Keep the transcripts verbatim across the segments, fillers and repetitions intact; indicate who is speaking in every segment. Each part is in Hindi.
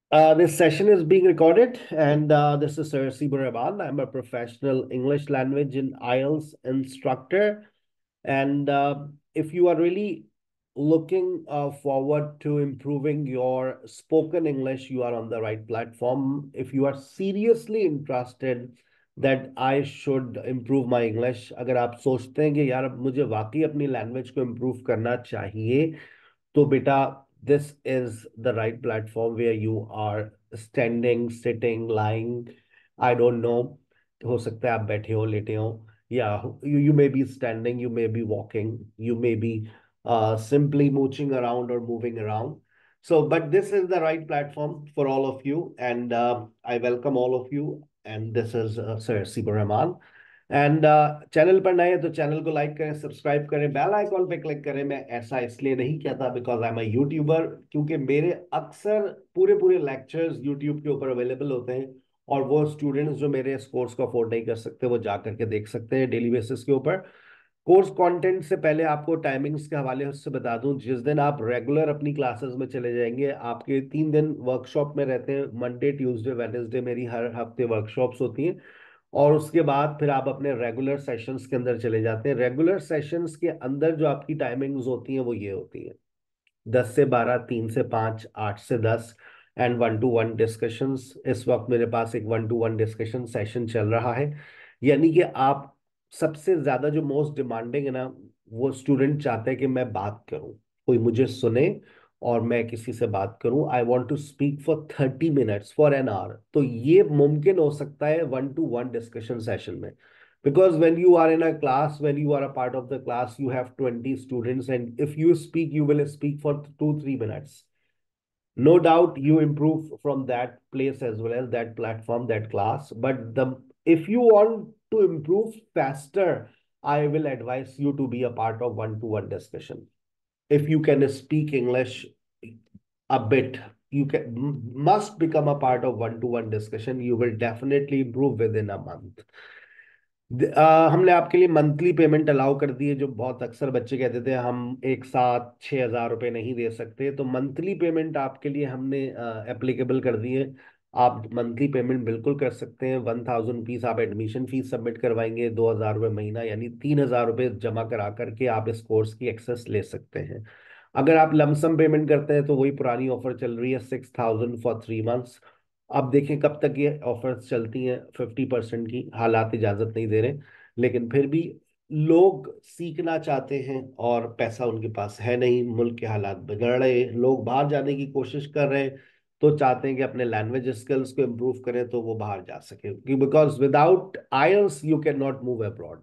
Speaker 1: Uh, this session is being recorded, and uh, this is Sir Sibur Rahman. I'm a professional English language and I E L T S instructor. And uh, if you are really looking uh, forward to improving your spoken English, you are on the right platform. If you are seriously interested that I should improve my English, अगर आप सोचते हैं कि यार अब मुझे वाकई अपनी लैंग्वेज को इम्प्रूव करना चाहिए, तो बेटा this is the right platform where you are standing, sitting, lying. I don't know. हो सकता है आप बैठे हो, लेटे हो. Yeah, you, you may be standing, you may be walking, you may be uh, simply mooching around or moving around. So, but this is the right platform for all of you, and uh, I welcome all of you. And this is uh, Sir Sibur Rahman. And channel पर नए हैं तो चैनल को लाइक करें, सब्सक्राइब करें, बेल आइकॉन पे क्लिक करें. मैं ऐसा इसलिए नहीं कहता because I am a YouTuber, क्योंकि मेरे अक्सर पूरे पूरे लेक्चर्स यूट्यूब के ऊपर अवेलेबल होते हैं और वो स्टूडेंट्स जो मेरे इस कोर्स को अफोर्ड नहीं कर सकते वो जा करके देख सकते हैं डेली बेसिस के ऊपर. कोर्स कंटेंट से पहले आपको टाइमिंग्स के हवाले से बता दूं. जिस दिन आप रेगुलर अपनी क्लासेस में चले जाएंगे, आपके तीन दिन वर्कशॉप में रहते हैं. मंडे, ट्यूसडे, वेडनेसडे मेरी हर हफ्ते वर्कशॉप्स होती हैं और उसके बाद फिर आप अपने रेगुलर सेशंस के अंदर चले जाते हैं. रेगुलर सेशंस के अंदर जो आपकी टाइमिंग्स होती हैं वो ये होती हैं: दस से बारह, तीन से पाँच, आठ से दस, and one two one discussions. इस वक्त मेरे पास एक one two one discussion session चल रहा है. यानी कि आप सबसे ज्यादा जो मोस्ट डिमांडिंग है ना, वो स्टूडेंट चाहते हैं कि मैं बात करूं, कोई मुझे सुने और मैं किसी से बात करूं. I want to speak for thirty minutes, for an hour. तो ये मुमकिन हो सकता है one two one discussion session में. Because when you are in a class, when you are a part of the class, you have twenty students, and if you speak, you will speak for two, three minutes. No doubt you improve from that place as well as that platform, that class. But the if you want to improve faster, I will advise you to be a part of one-to-one discussion. If you can speak English a bit, you can must become a part of one-to-one discussion. You will definitely improve within a month. The- आ, हमने आपके लिए मंथली पेमेंट अलाउ कर दी है. जो बहुत अक्सर बच्चे कहते थे हम एक साथ छः हजार रुपये नहीं दे सकते, तो मंथली पेमेंट आपके लिए हमने एप्लीकेबल कर दी है. आप मंथली पेमेंट बिल्कुल कर सकते हैं. वन थाउजेंड रुपीज़ आप एडमिशन फीस सबमिट करवाएंगे, दो हज़ार रुपये महीना, यानी तीन हज़ार रुपये जमा करा करके आप इस कोर्स की एक्सेस ले सकते हैं. अगर आप लमसम पेमेंट करते हैं तो वही पुरानी ऑफर चल रही है, six thousand for three months. अब देखें कब तक ये ऑफर्स चलती हैं. फिफ्टी परसेंट की हालात इजाजत नहीं दे रहे, लेकिन फिर भी लोग सीखना चाहते हैं और पैसा उनके पास है नहीं. मुल्क के हालात बिगड़ रहे, लोग बाहर जाने की कोशिश कर रहे हैं, तो चाहते हैं कि अपने लैंग्वेज स्किल्स को इम्प्रूव करें तो वो बाहर जा सके, because without I E L T S you can not move abroad.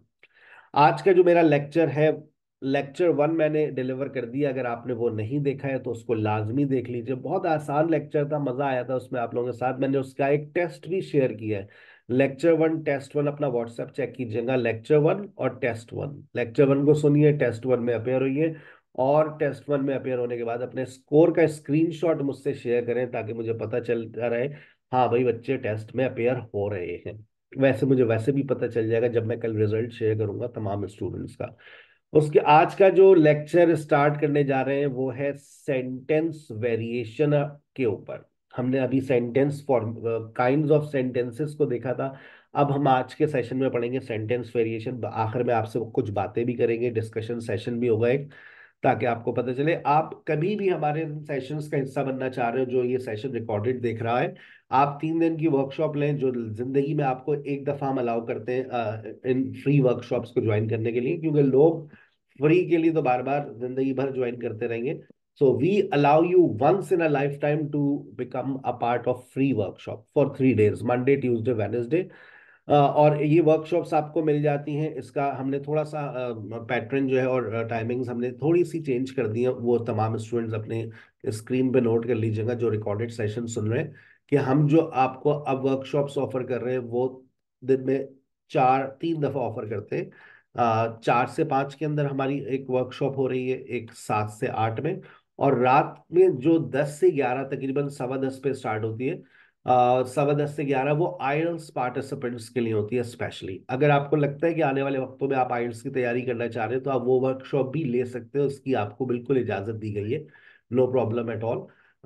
Speaker 1: आज का जो मेरा लेक्चर है, लेक्चर वन मैंने डिलीवर कर दिया. अगर आपने वो नहीं देखा है तो उसको लाजमी देख लीजिए. बहुत आसान लेक्चर था, मजा आया था उसमें आप लोगों के साथ. मैंने उसका एक टेस्ट भी शेयर किया है. लेक्चर वन, टेस्ट वन, अपना व्हाट्सएप चेक कीजिएगा. लेक्चर वन और टेस्ट वन. लेक्चर वन को सुनिए, टेस्ट वन में अपेयर होइए, और टेस्ट वन में अपेयर होने के बाद अपने स्कोर का स्क्रीनशॉट मुझसे शेयर करें ताकि मुझे पता चलता रहे हाँ भाई बच्चे टेस्ट में अपेयर हो रहे हैं. वैसे मुझे वैसे भी पता चल जाएगा जब मैं कल रिजल्ट शेयर करूंगा तमाम स्टूडेंट्स का. उसके आज का जो लेक्चर स्टार्ट करने जा रहे हैं वो है सेंटेंस वेरिएशन के ऊपर. हमने अभी sentence form, kinds of sentences को देखा था. अब हम आज के सेशन में पढ़ेंगे सेंटेंस वेरिएशन. आखिर में आपसे कुछ बातें भी करेंगे, डिस्कशन सेशन भी होगा एक, ताकि आपको पता चले. आप कभी भी हमारे सेशंस का हिस्सा बनना चाह रहे हो, जो ये सेशन रिकॉर्डेड देख रहा है, आप तीन दिन की वर्कशॉप लें जो जिंदगी में आपको एक दफा हम अलाउ करते हैं अ, इन फ्री वर्कशॉप्स को ज्वाइन करने के लिए, क्योंकि लोग फ्री के लिए तो बार बार जिंदगी भर ज्वाइन करते रहेंगे. So we allow you once in a life time to become a part of free workshop for three days, Monday, Tuesday, Wednesday. अ, और ये वर्कशॉप्स आपको मिल जाती हैं. इसका हमने थोड़ा सा पैटर्न जो है और टाइमिंग्स हमने थोड़ी सी चेंज कर दी है. वो तमाम स्टूडेंट्स अपने स्क्रीन पे नोट कर लीजिएगा जो रिकॉर्डेड सेशन सुन रहे हैं, कि हम जो आपको अब वर्कशॉप्स ऑफर कर रहे हैं वो दिन में चार तीन दफ़ा ऑफर करते हैं. अ, चार से पाँच के अंदर हमारी एक वर्कशॉप हो रही है, एक सात से आठ में, और रात में जो दस से ग्यारह, तकरीबन सवा दस पे स्टार्ट होती है. आ, सवा दस से ग्यारह वो I E L T S participants के लिए होती है स्पेशली. अगर आपको लगता है कि आने वाले वक्तों में आप I E L T S की तैयारी करना चाह रहे हो तो आप वो वर्कशॉप भी ले सकते हो, उसकी आपको बिल्कुल इजाजत दी गई है. No problem at all.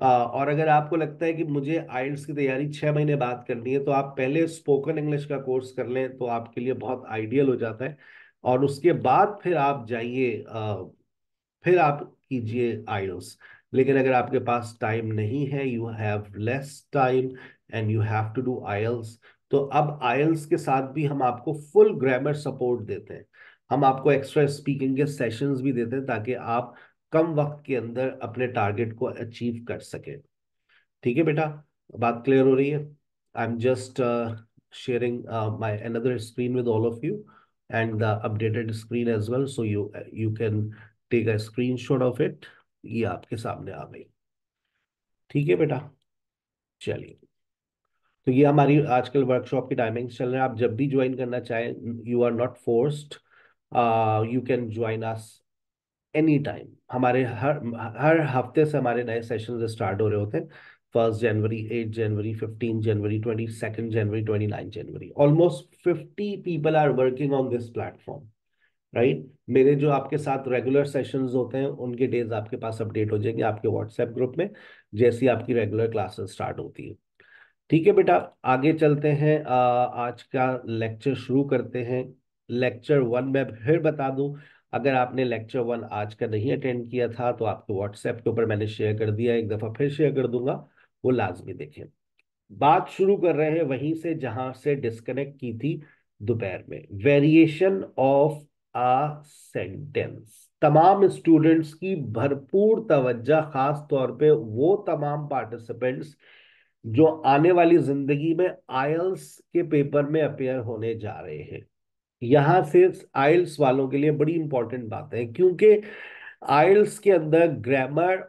Speaker 1: आ, और अगर आपको लगता है कि मुझे आइल्स की तैयारी छह महीने बाद करनी है, तो आप पहले स्पोकन इंग्लिश का कोर्स कर लें, तो आपके लिए बहुत आइडियल हो जाता है। और उसके बाद फिर आप जाइए, फिर आप कीजिए आइल्स। लेकिन अगर आपके पास टाइम नहीं है, you have less time and you have to do IELTS, तो अब आइल्स के साथ भी हम आपको फुल ग्रामर सपोर्ट देते हैं। हम आपको एक्स्ट्रा स्पीकिंग के सेशंस भी देते हैं, ताकि आप कम वक्त के अंदर अपने टारगेट को अचीव कर सकें। ठीक है बेटा, बात क्लियर हो रही है? I am just sharing uh, my another screen with all of you, and the updated screen as well, so you you can take a screenshot of it। ये आपके सामने आ गई। ठीक है बेटा, चलिए। तो ये हमारी आजकल वर्कशॉप की टाइमिंग्स चल रहे हैं। आप जब भी ज्वाइन करना चाहें, you are not forced, you can join us any time. हमारे हर हर हफ्ते से हमारे नए सेशन स्टार्ट हो रहे होते हैं। First January, eight January, fifteen January, twenty second January, twenty nine January, almost fifty people are working on this platform, right. मेरे जो आपके साथ रेगुलर सेशंस होते हैं, उनके डेज आपके पास अपडेट हो जाएंगे आपके व्हाट्सएप ग्रुप में, जैसी आपकी रेगुलर क्लासेस स्टार्ट होती है। ठीक है बेटा, आगे चलते हैं। आ, आज का लेक्चर शुरू करते हैं। लेक्चर वन में फिर बता दूं, अगर आपने लेक्चर वन आज का नहीं अटेंड किया था, तो आपके व्हाट्सएप के ऊपर मैंने शेयर कर दिया, एक दफ़ा फिर शेयर कर दूंगा, वो लाजमी देखें। बात शुरू कर रहे हैं वहीं से जहां से डिस्कनेक्ट की थी दोपहर में। Variation of a sentence. तमाम स्टूडेंट्स की भरपूर तवज्जो, खास तौर पे वो तमाम पार्टिसिपेंट्स जो आने वाली जिंदगी में आइल्स के पेपर में अपेयर होने जा रहे हैं। यहां से आइल्स वालों के लिए बड़ी इंपॉर्टेंट बात है, क्योंकि आइल्स के अंदर ग्रामर,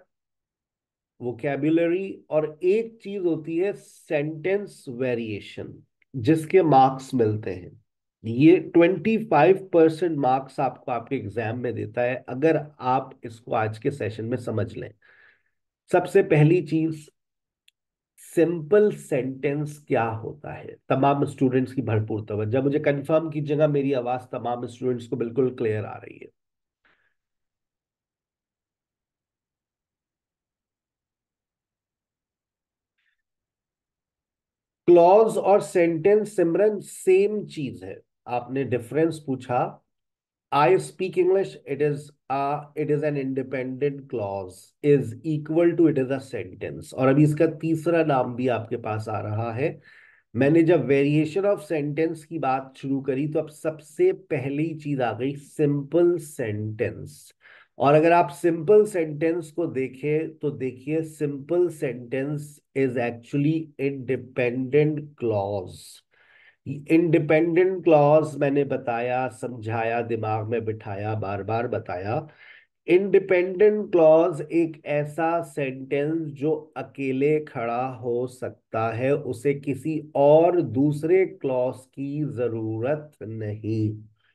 Speaker 1: वोकेबुलरी और एक चीज होती है सेंटेंस वेरिएशन, जिसके मार्क्स मिलते हैं। ये ट्वेंटी फाइव परसेंट मार्क्स आपको आपके एग्जाम में देता है, अगर आप इसको आज के सेशन में समझ लें। सबसे पहली चीज, सिंपल सेंटेंस क्या होता है। तमाम स्टूडेंट्स की भरपूर तवज्जो, मुझे कंफर्म कीजिएगा मेरी आवाज तमाम स्टूडेंट्स को बिल्कुल क्लियर आ रही है। क्लॉज और सेंटेंस सिमरन सेम चीज है। आपने डिफरेंस पूछा। I speak English, it is uh, it is an independent clause is equal to it is a sentence। और अभी इसका तीसरा नाम भी आपके पास आ रहा है। मैंने जब वेरिएशन ऑफ सेंटेंस की बात शुरू करी, तो अब सबसे पहली चीज आ गई सिंपल सेंटेंस। और अगर आप सिंपल सेंटेंस को देखें, तो देखिए simple sentence is actually independent clause. Independent clause मैंने बताया, समझाया, दिमाग में बिठाया, बार बार बताया। इंडिपेंडेंट क्लॉज एक ऐसा सेंटेंस जो अकेले खड़ा हो सकता है, उसे किसी और दूसरे क्लॉज की जरूरत नहीं।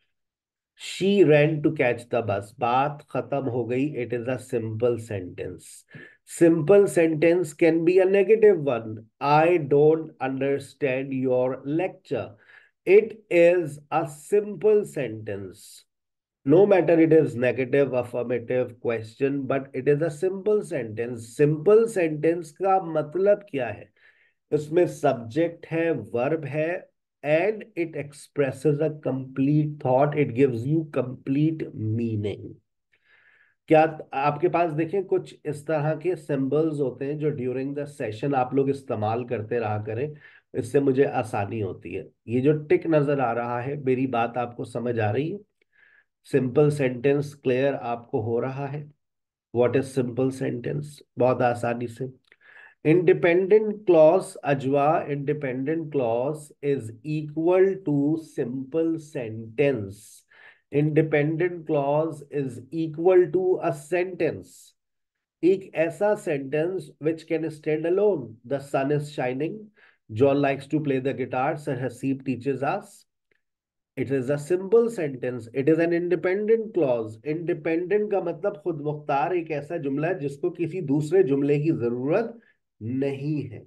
Speaker 1: She ran to catch the bus, बात खत्म हो गई। It is a simple sentence. Simple sentence can be a negative one. I don't understand your lecture. It is a simple sentence. No matter it is negative, affirmative, question, but it is a simple sentence। simple sentence का मतलब क्या है? इसमें सब्जेक्ट है, वर्ब है, and it expresses a complete thought, it gives you complete meaning. क्या आपके पास देखें कुछ इस तरह के सिंबल्स होते हैं जो ड्यूरिंग द सेशन आप लोग इस्तेमाल करते रहा करें, इससे मुझे आसानी होती है। ये जो टिक नजर आ रहा है, मेरी बात आपको समझ आ रही है? सिंपल सेंटेंस क्लियर आपको हो रहा है? What is simple sentence? बहुत आसानी से, इंडिपेंडेंट क्लॉज अजवा, independent clause is equal to simple sentence. Independent clause is equal to a sentence. एक ऐसा sentence which can stand alone. The sun is shining, John likes to play the guitar, sir Haseeb teaches us. It is a simple sentence, it is an independent clause. Independent का मतलब खुद मुख्तार, एक ऐसा जुमला है जिसको किसी दूसरे जुमले की जरूरत नहीं है।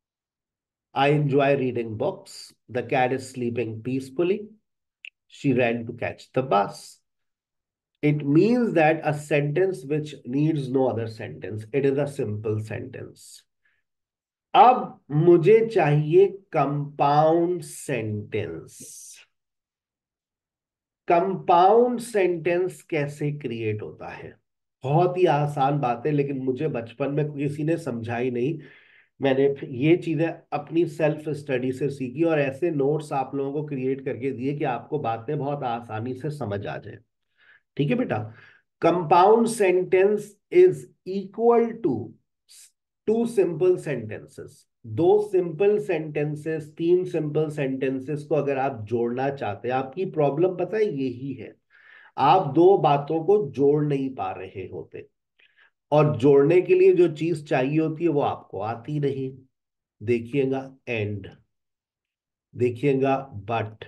Speaker 1: I enjoy reading books, the cat is sleeping peacefully, she ran to catch the bus. It means that a sentence which needs no other sentence, it is a simple sentence. अब मुझे चाहिए कंपाउंड सेंटेंस। कंपाउंड सेंटेंस कैसे क्रिएट होता है? बहुत ही आसान बात है, लेकिन मुझे बचपन में किसी ने समझाई नहीं। मैंने ये चीजें अपनी सेल्फ स्टडी से सीखी और ऐसे नोट्स आप लोगों को क्रिएट करके दिए कि आपको बातें बहुत आसानी से समझ आ जाए। ठीक है बेटा? Compound sentence is equal to two simple sentences. दो सिंपल सेंटेंसेस, तीन सिंपल सेंटेंसेस को अगर आप जोड़ना चाहते हैं, आपकी प्रॉब्लम पता है यही है, आप दो बातों को जोड़ नहीं पा रहे होते, और जोड़ने के लिए जो चीज चाहिए होती है वो आपको आती नहीं। देखिएगा एंड, देखिएगा बट,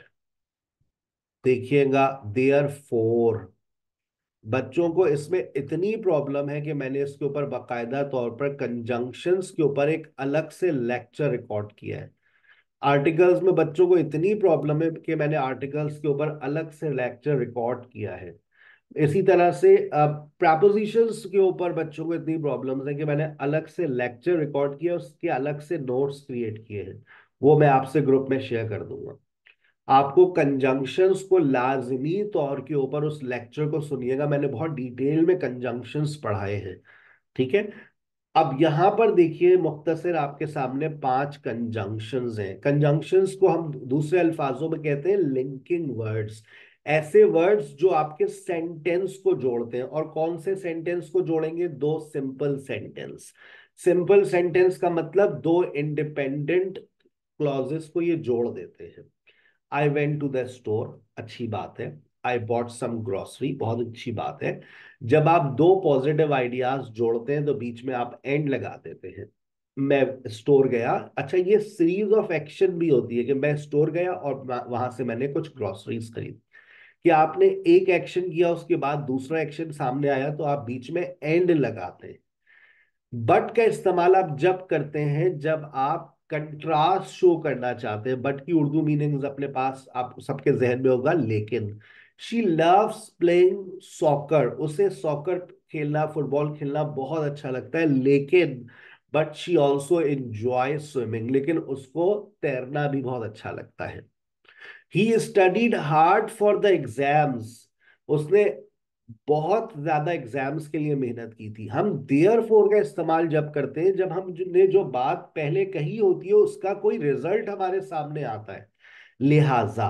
Speaker 1: देखिएगा देयर फोर। बच्चों को इसमें इतनी प्रॉब्लम है कि मैंने इसके ऊपर बाकायदा तौर पर कंजंक्शंस के ऊपर एक अलग से लेक्चर रिकॉर्ड किया है। आर्टिकल्स में बच्चों को इतनी प्रॉब्लम है कि मैंने आर्टिकल्स के ऊपर अलग से लेक्चर रिकॉर्ड किया है। इसी तरह से प्रपोजिशंस के ऊपर बच्चों को इतनी प्रॉब्लम्स है कि मैंने अलग से लेक्चर रिकॉर्ड किया, उसके अलग से नोट्स क्रिएट किए हैं, वो मैं आपसे ग्रुप में शेयर कर दूंगा। आपको कंजंक्शंस को लाजमी तौर के ऊपर उस लेक्चर को सुनिएगा, मैंने बहुत डिटेल में कंजंक्शंस पढ़ाए हैं। ठीक है? अब यहां पर देखिए, मुख्तसर आपके सामने पांच कंजंक्शंस हैं। कंजंक्शंस को हम दूसरे अल्फाजों में कहते हैं लिंकिंग वर्ड्स। ऐसे वर्ड्स जो आपके सेंटेंस को जोड़ते हैं। और कौन से सेंटेंस को जोड़ेंगे? दो सिंपल सेंटेंस। सिंपल सेंटेंस का मतलब दो इंडिपेंडेंट क्लॉजेस को ये जोड़ देते हैं। I went to the store, अच्छी बात है। आई बॉट सम ग्रोसरी, बहुत अच्छी बात है। जब आप दो पॉजिटिव आइडियाज जोड़ते हैं तो बीच में आप एंड लगा देते हैं। मैं स्टोर गया, अच्छा ये सीरीज ऑफ एक्शन भी होती है कि मैं स्टोर गया और वहां से मैंने कुछ ग्रोसरीज खरीदी। कि आपने एक एक्शन किया, उसके बाद दूसरा एक्शन सामने आया, तो आप बीच में एंड लगाते हैं। बट का इस्तेमाल आप जब करते हैं जब आप कंट्रास्ट शो करना चाहते हैं। बट की उर्दू मीनिंग्स अपने पास आप सबके जहन में होगा, लेकिन। शी लव्स प्लेइंग सॉकर, उसे सॉकर खेलना, फुटबॉल खेलना बहुत अच्छा लगता है, लेकिन but she also enjoy swimming, लेकिन उसको तैरना भी बहुत अच्छा लगता है। He studied hard for the exams, उसने बहुत ज्यादा एग्जाम्स के लिए मेहनत की थी। हम देयर फोर का इस्तेमाल जब करते हैं जब हमने जो बात पहले कही होती है उसका कोई रिजल्ट हमारे सामने आता है। लिहाजा,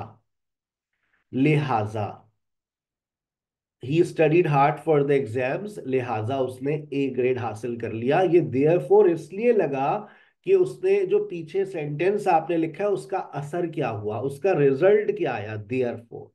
Speaker 1: लिहाजा he studied hard for the exams, लिहाजा उसने ए ग्रेड हासिल कर लिया। ये देयर फोर इसलिए लगा कि उसने जो पीछे सेंटेंस आपने लिखा है उसका असर क्या हुआ, उसका रिजल्ट क्या आया, देयर फोर।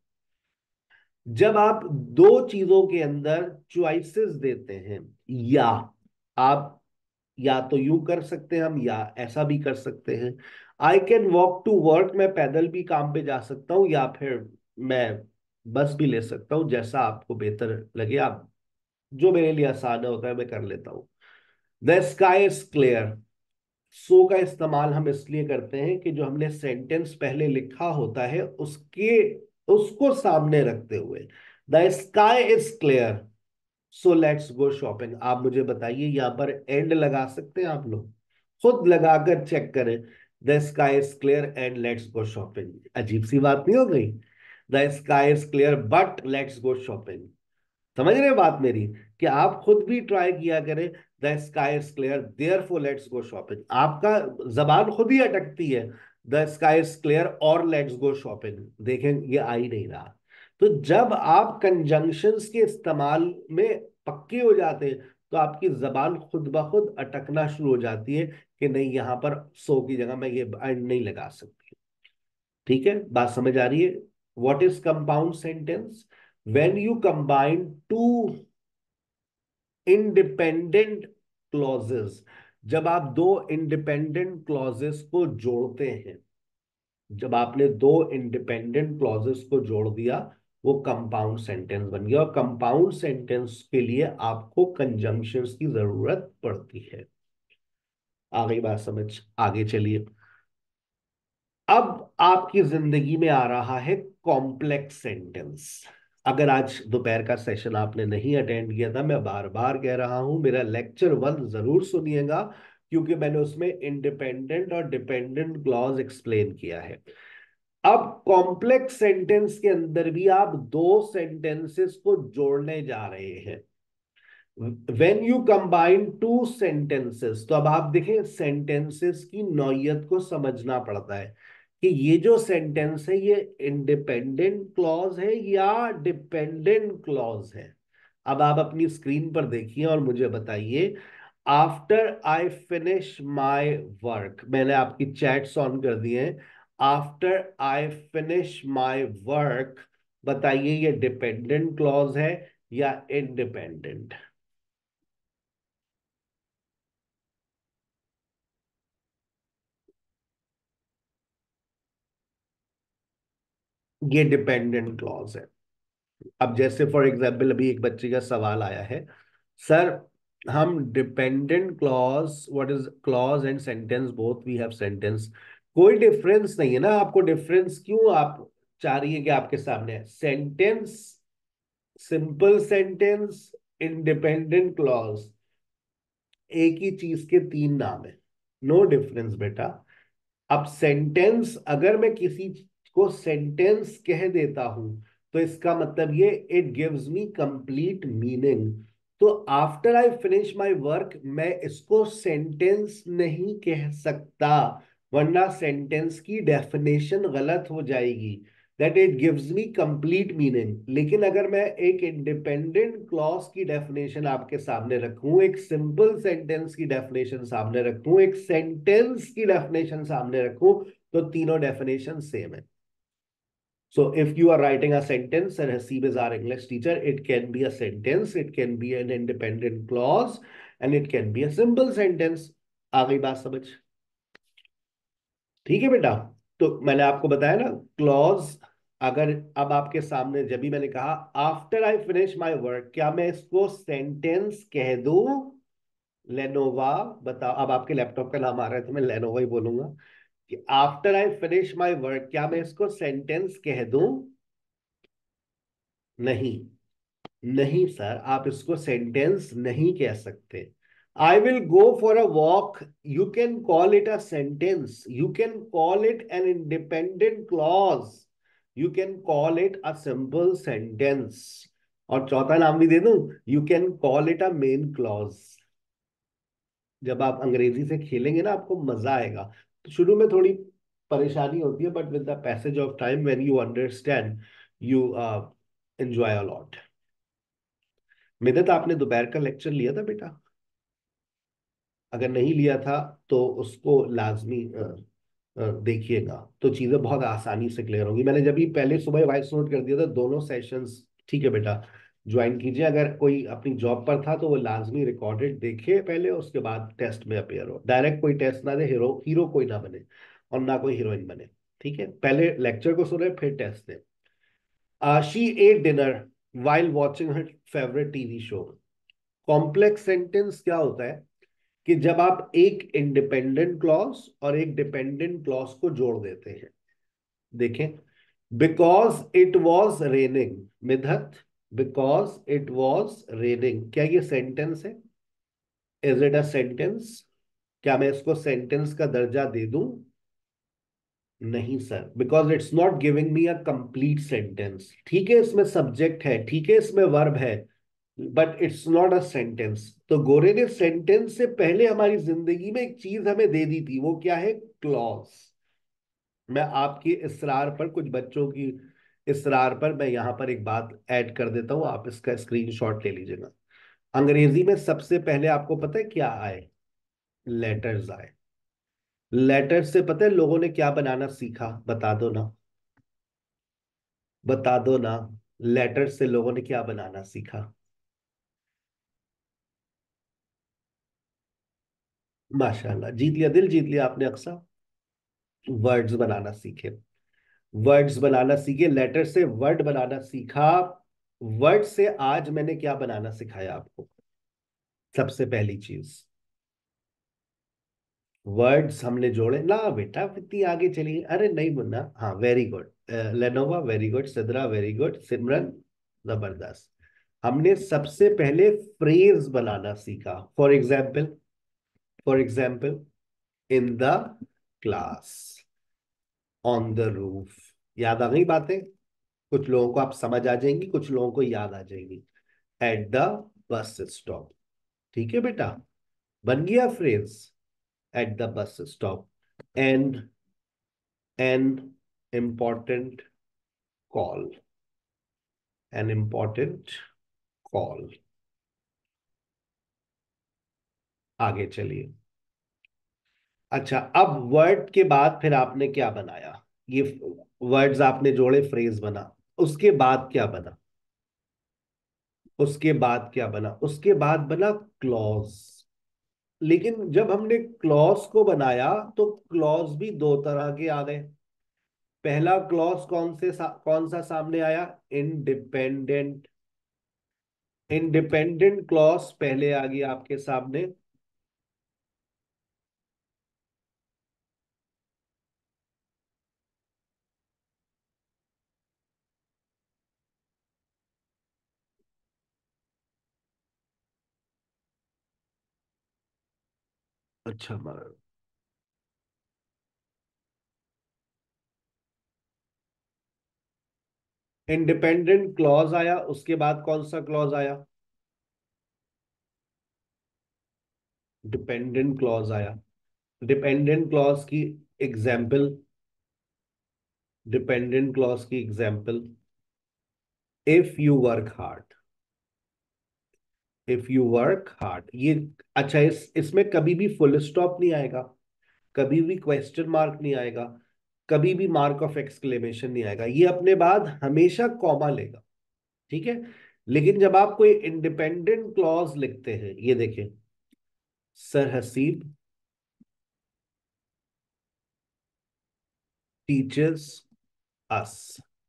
Speaker 1: जब आप दो चीजों के अंदर चॉइसेस देते हैं, या आप या तो यूं कर सकते हैं हम, या ऐसा भी कर सकते हैं। I can walk to work, मैं पैदल भी काम पे जा सकता हूं, या फिर मैं बस भी ले सकता हूं, जैसा आपको बेहतर लगे। आप जो मेरे लिए आसान होता है मैं कर लेता हूं। The sky is clear, so का इस्तेमाल हम इसलिए करते हैं कि जो हमने सेंटेंस पहले लिखा होता है उसके उसको सामने रखते हुए, the sky is clear so let's go shopping. आप मुझे बताइए, यहां पर एंड लगा सकते हैं आप लोग? खुद लगाकर चेक करें। The sky is clear and let's go shopping, अजीब सी बात नहीं हो गई? The sky is clear but let's go shopping. समझ रहे हैं बात मेरी? कि आप खुद भी ट्राई किया करें। The sky is clear therefore let's go shopping, आपका जबान खुद ही अटकती है। द स्काई इज क्लियर और लेट्स गो शॉपिंग, देखें ये आ ही नहीं रहा। तो जब आप कंजंक्शंस के इस्तेमाल में पक्के हो जाते हैं तो आपकी जबान खुद ब खुद अटकना शुरू हो जाती है कि नहीं, यहां पर सो की जगह मैं ये एंड नहीं लगा सकती। ठीक है, बात समझ आ रही है? What is compound sentence? when you combine two independent clauses, जब आप दो इंडिपेंडेंट क्लॉजेस को जोड़ते हैं, जब आपने दो इंडिपेंडेंट क्लॉजेस को जोड़ दिया, वो कंपाउंड सेंटेंस बन गया। और कंपाउंड सेंटेंस के लिए आपको कंजंक्शंस की जरूरत पड़ती है। आ गई बात समझ? आगे चलिए। अब आपकी जिंदगी में आ रहा है कॉम्प्लेक्स सेंटेंस। अगर आज दोपहर का सेशन आपने नहीं अटेंड किया था, मैं बार बार कह रहा हूं मेरा लेक्चर वन जरूर सुनिएगा, क्योंकि मैंने उसमें इंडिपेंडेंट और डिपेंडेंट क्लॉज एक्सप्लेन किया है। अब कॉम्प्लेक्स सेंटेंस के अंदर भी आप दो सेंटेंसेस को जोड़ने जा रहे हैं। When you combine two sentences, तो अब आप देखें सेंटेंसेस की नौयत को समझना पड़ता है कि ये जो सेंटेंस है ये इंडिपेंडेंट क्लॉज है या डिपेंडेंट क्लॉज है। अब आप अपनी स्क्रीन पर देखिए और मुझे बताइए, after I finish my work, मैंने आपकी चैट्स ऑन कर दिए हैं, after I finish my work, बताइए ये डिपेंडेंट क्लॉज है या इंडिपेंडेंट? ये डिपेंडेंट क्लॉज है। अब जैसे फॉर एग्जाम्पल अभी एक बच्चे का सवाल आया है, सर हम dependent clause, what is clause and sentence, both we have sentence, कोई डिफरेंस नहीं है ना, आपको डिफरेंस क्यों आप चाह रही है कि आपके सामने है sentence, simple sentence, independent clause, एक ही चीज के तीन नाम है, नो डिफरेंस बेटा। अब सेंटेंस, अगर मैं किसी को सेंटेंस कह देता हूं तो इसका मतलब ये it gives me complete meaning. तो after I finish my work मैं इसको सेंटेंस नहीं कह सकता, वरना सेंटेंस की डेफिनेशन गलत हो जाएगी, that it gives me complete meaning. लेकिन अगर मैं एक इंडिपेंडेंट क्लॉज की डेफिनेशन आपके सामने रखूं, एक सिंपल सेंटेंस की डेफिनेशन सामने रखूं, एक सेंटेंस की डेफिनेशन सामने रखूं, तो तीनों डेफिनेशन सेम है। So if you are writing a sentence, and Hasib is our English teacher, it can be a sentence, it can be an independent clause, and it can be a simple sentence. आ गई बात समझ? ठीक है बेटा। तो मैंने आपको बताया ना, क्लॉज, अगर अब आपके सामने जब भी मैंने कहा after I finish my work, क्या मैं इसको सेंटेंस कह दूं? लेनोवा, बताओ, अब आपके लैपटॉप का नाम आ रहा है तो मैं लेनोवा ही बोलूंगा कि after I finish my work, क्या मैं इसको सेंटेंस कह दूं? नहीं, नहीं सर, आप इसको सेंटेंस नहीं कह सकते। I will go for a walk, you can call it a sentence, you can call it an independent clause, you can call it a simple sentence, और चौथा नाम भी दे दूं, you can call it a main clause. जब आप अंग्रेजी से खेलेंगे ना आपको मजा आएगा। तो शुरू में थोड़ी परेशानी होती है, but with the passage of time when you understand, you enjoy a lot. Midhat, आपने दोपहर का लेक्चर लिया था बेटा? अगर नहीं लिया था तो उसको लाजमी अ, अ, देखिएगा, तो चीजें बहुत आसानी से क्लियर होंगी। मैंने जब भी पहले सुबह वॉइस नोट कर दिया था दोनों सेशंस, ठीक है बेटा, ज्वाइन कीजिए। अगर कोई अपनी जॉब पर था तो वो लाजमी रिकॉर्डेड देखे पहले, उसके बाद टेस्ट में अपेयर हो। डायरेक्ट कोई टेस्ट ना दे, हीरो हीरो कोई ना बने और ना कोई हीरोइन बने, ठीक है? पहले लेक्चर को सुने फिर टेस्ट दे। She ate dinner while watching her favourite TV show. Complex sentence क्या होता है कि जब आप एक इंडिपेंडेंट क्लॉज और एक डिपेंडेंट क्लॉज को जोड़ देते हैं। देखें, because it was raining, Midhat, because it was raining, क्या ये सेंटेंस है? Is it a sentence? क्या मैं इसको सेंटेंस का दर्जा दे दूं? नहीं sir, because it's not giving me a complete sentence. ठीक है इसमें सब्जेक्ट है, ठीक है इसमें वर्ब है, but it's not a sentence. तो गोरे ने सेंटेंस से पहले हमारी जिंदगी में एक चीज हमें दे दी थी, वो क्या है? क्लॉज। मैं आपकी इसरार पर, कुछ बच्चों की इसरार पर, मैं यहां पर एक बात ऐड कर देता हूं, आप इसका स्क्रीनशॉट ले लीजिएगा। अंग्रेजी में सबसे पहले आपको पता है क्या आए? लेटर्स आए। लेटर से पता है लोगों ने क्या बनाना सीखा? बता दो ना, बता दो ना। लेटर से लोगों ने क्या बनाना सीखा? माशाल्लाह, जीत लिया, दिल जीत लिया आपने अक्सा। वर्ड्स बनाना सीखे, वर्ड्स बनाना सीखे, लेटर से वर्ड बनाना सीखा। वर्ड से आज मैंने क्या बनाना सिखाया आपको? सबसे पहली चीज, वर्ड्स हमने जोड़े ना बेटा, इतनी आगे चलिए, अरे नहीं मुन्ना, हाँ very good, Lenovo very good, Sidra very good, Simran जबरदस्त। हमने सबसे पहले फ्रेज बनाना सीखा। For example, for example, in the class, on the roof. याद आ गई बातें? कुछ लोगों को आप समझ आ जाएंगी, कुछ लोगों को याद आ जाएंगी। At the bus stop. ठीक है बेटा, बन गया phrase. At the bus stop. And an important call, an important call. आगे चलिए। अच्छा, अब वर्ड के बाद फिर आपने क्या बनाया? ये वर्ड्स आपने जोड़े, फ्रेज बना। उसके बाद क्या बना? उसके बाद क्या बना? उसके बाद बना क्लॉज। लेकिन जब हमने क्लॉज को बनाया तो क्लॉज भी दो तरह के आ गए। पहला क्लॉज कौन से सा, कौन सा सामने आया? इंडिपेंडेंट। इंडिपेंडेंट क्लॉज पहले आ गया आपके सामने। अच्छा, इंडिपेंडेंट क्लॉज आया, उसके बाद कौन सा क्लॉज आया? डिपेंडेंट क्लॉज आया। डिपेंडेंट क्लॉज की एग्जाम्पल, डिपेंडेंट क्लॉज की example, if you work hard. If you work hard, ये अच्छा, इस इसमें कभी भी फुल स्टॉप नहीं आएगा, कभी भी क्वेश्चन मार्क नहीं आएगा, कभी भी मार्क ऑफ एक्सक्लेमेशन नहीं आएगा। ये अपने बाद हमेशा कॉमा लेगा। ठीक है। लेकिन जब आप कोई इंडिपेंडेंट क्लॉज लिखते हैं, ये देखें, sir Haseeb teaches us,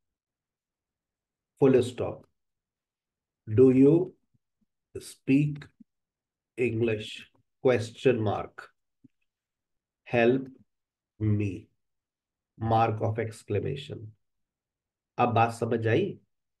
Speaker 1: full stop. Do you speak English? Question mark. Help me, mark of exclamation. अब बात समझ आई?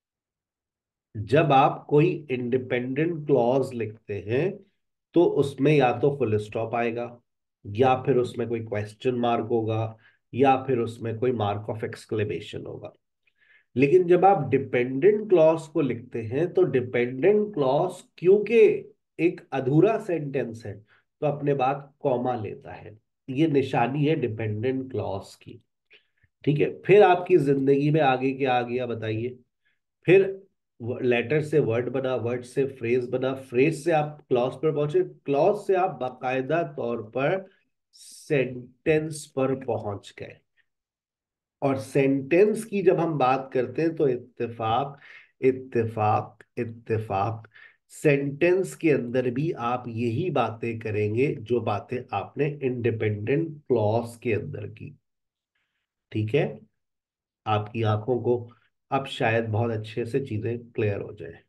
Speaker 1: जब आप कोई इंडिपेंडेंट क्लॉज लिखते हैं तो उसमें या तो फुल स्टॉप आएगा, या फिर उसमें कोई क्वेश्चन मार्क होगा, या फिर उसमें कोई मार्क ऑफ एक्सक्लेमेशन होगा। लेकिन जब आप डिपेंडेंट क्लॉज को लिखते हैं तो डिपेंडेंट क्लॉज क्योंकि एक अधूरा सेंटेंस है तो अपने बाद कॉमा लेता है। ये निशानी है डिपेंडेंट क्लॉज की। ठीक है। फिर आपकी जिंदगी में आगे क्या आ गया बताइए? फिर लेटर से वर्ड बना, वर्ड से फ्रेज बना, फ्रेज से आप क्लॉज पर पहुंचे, क्लॉज से आप बाकायदा तौर पर सेंटेंस पर पहुंच गए। और सेंटेंस की जब हम बात करते हैं तो इत्तेफाक, इत्तेफाक, इत्तेफाक, सेंटेंस के अंदर भी आप यही बातें करेंगे जो बातें आपने इंडिपेंडेंट क्लॉज के अंदर की। ठीक है। आपकी आंखों को अब शायद बहुत अच्छे से चीजें क्लियर हो जाए।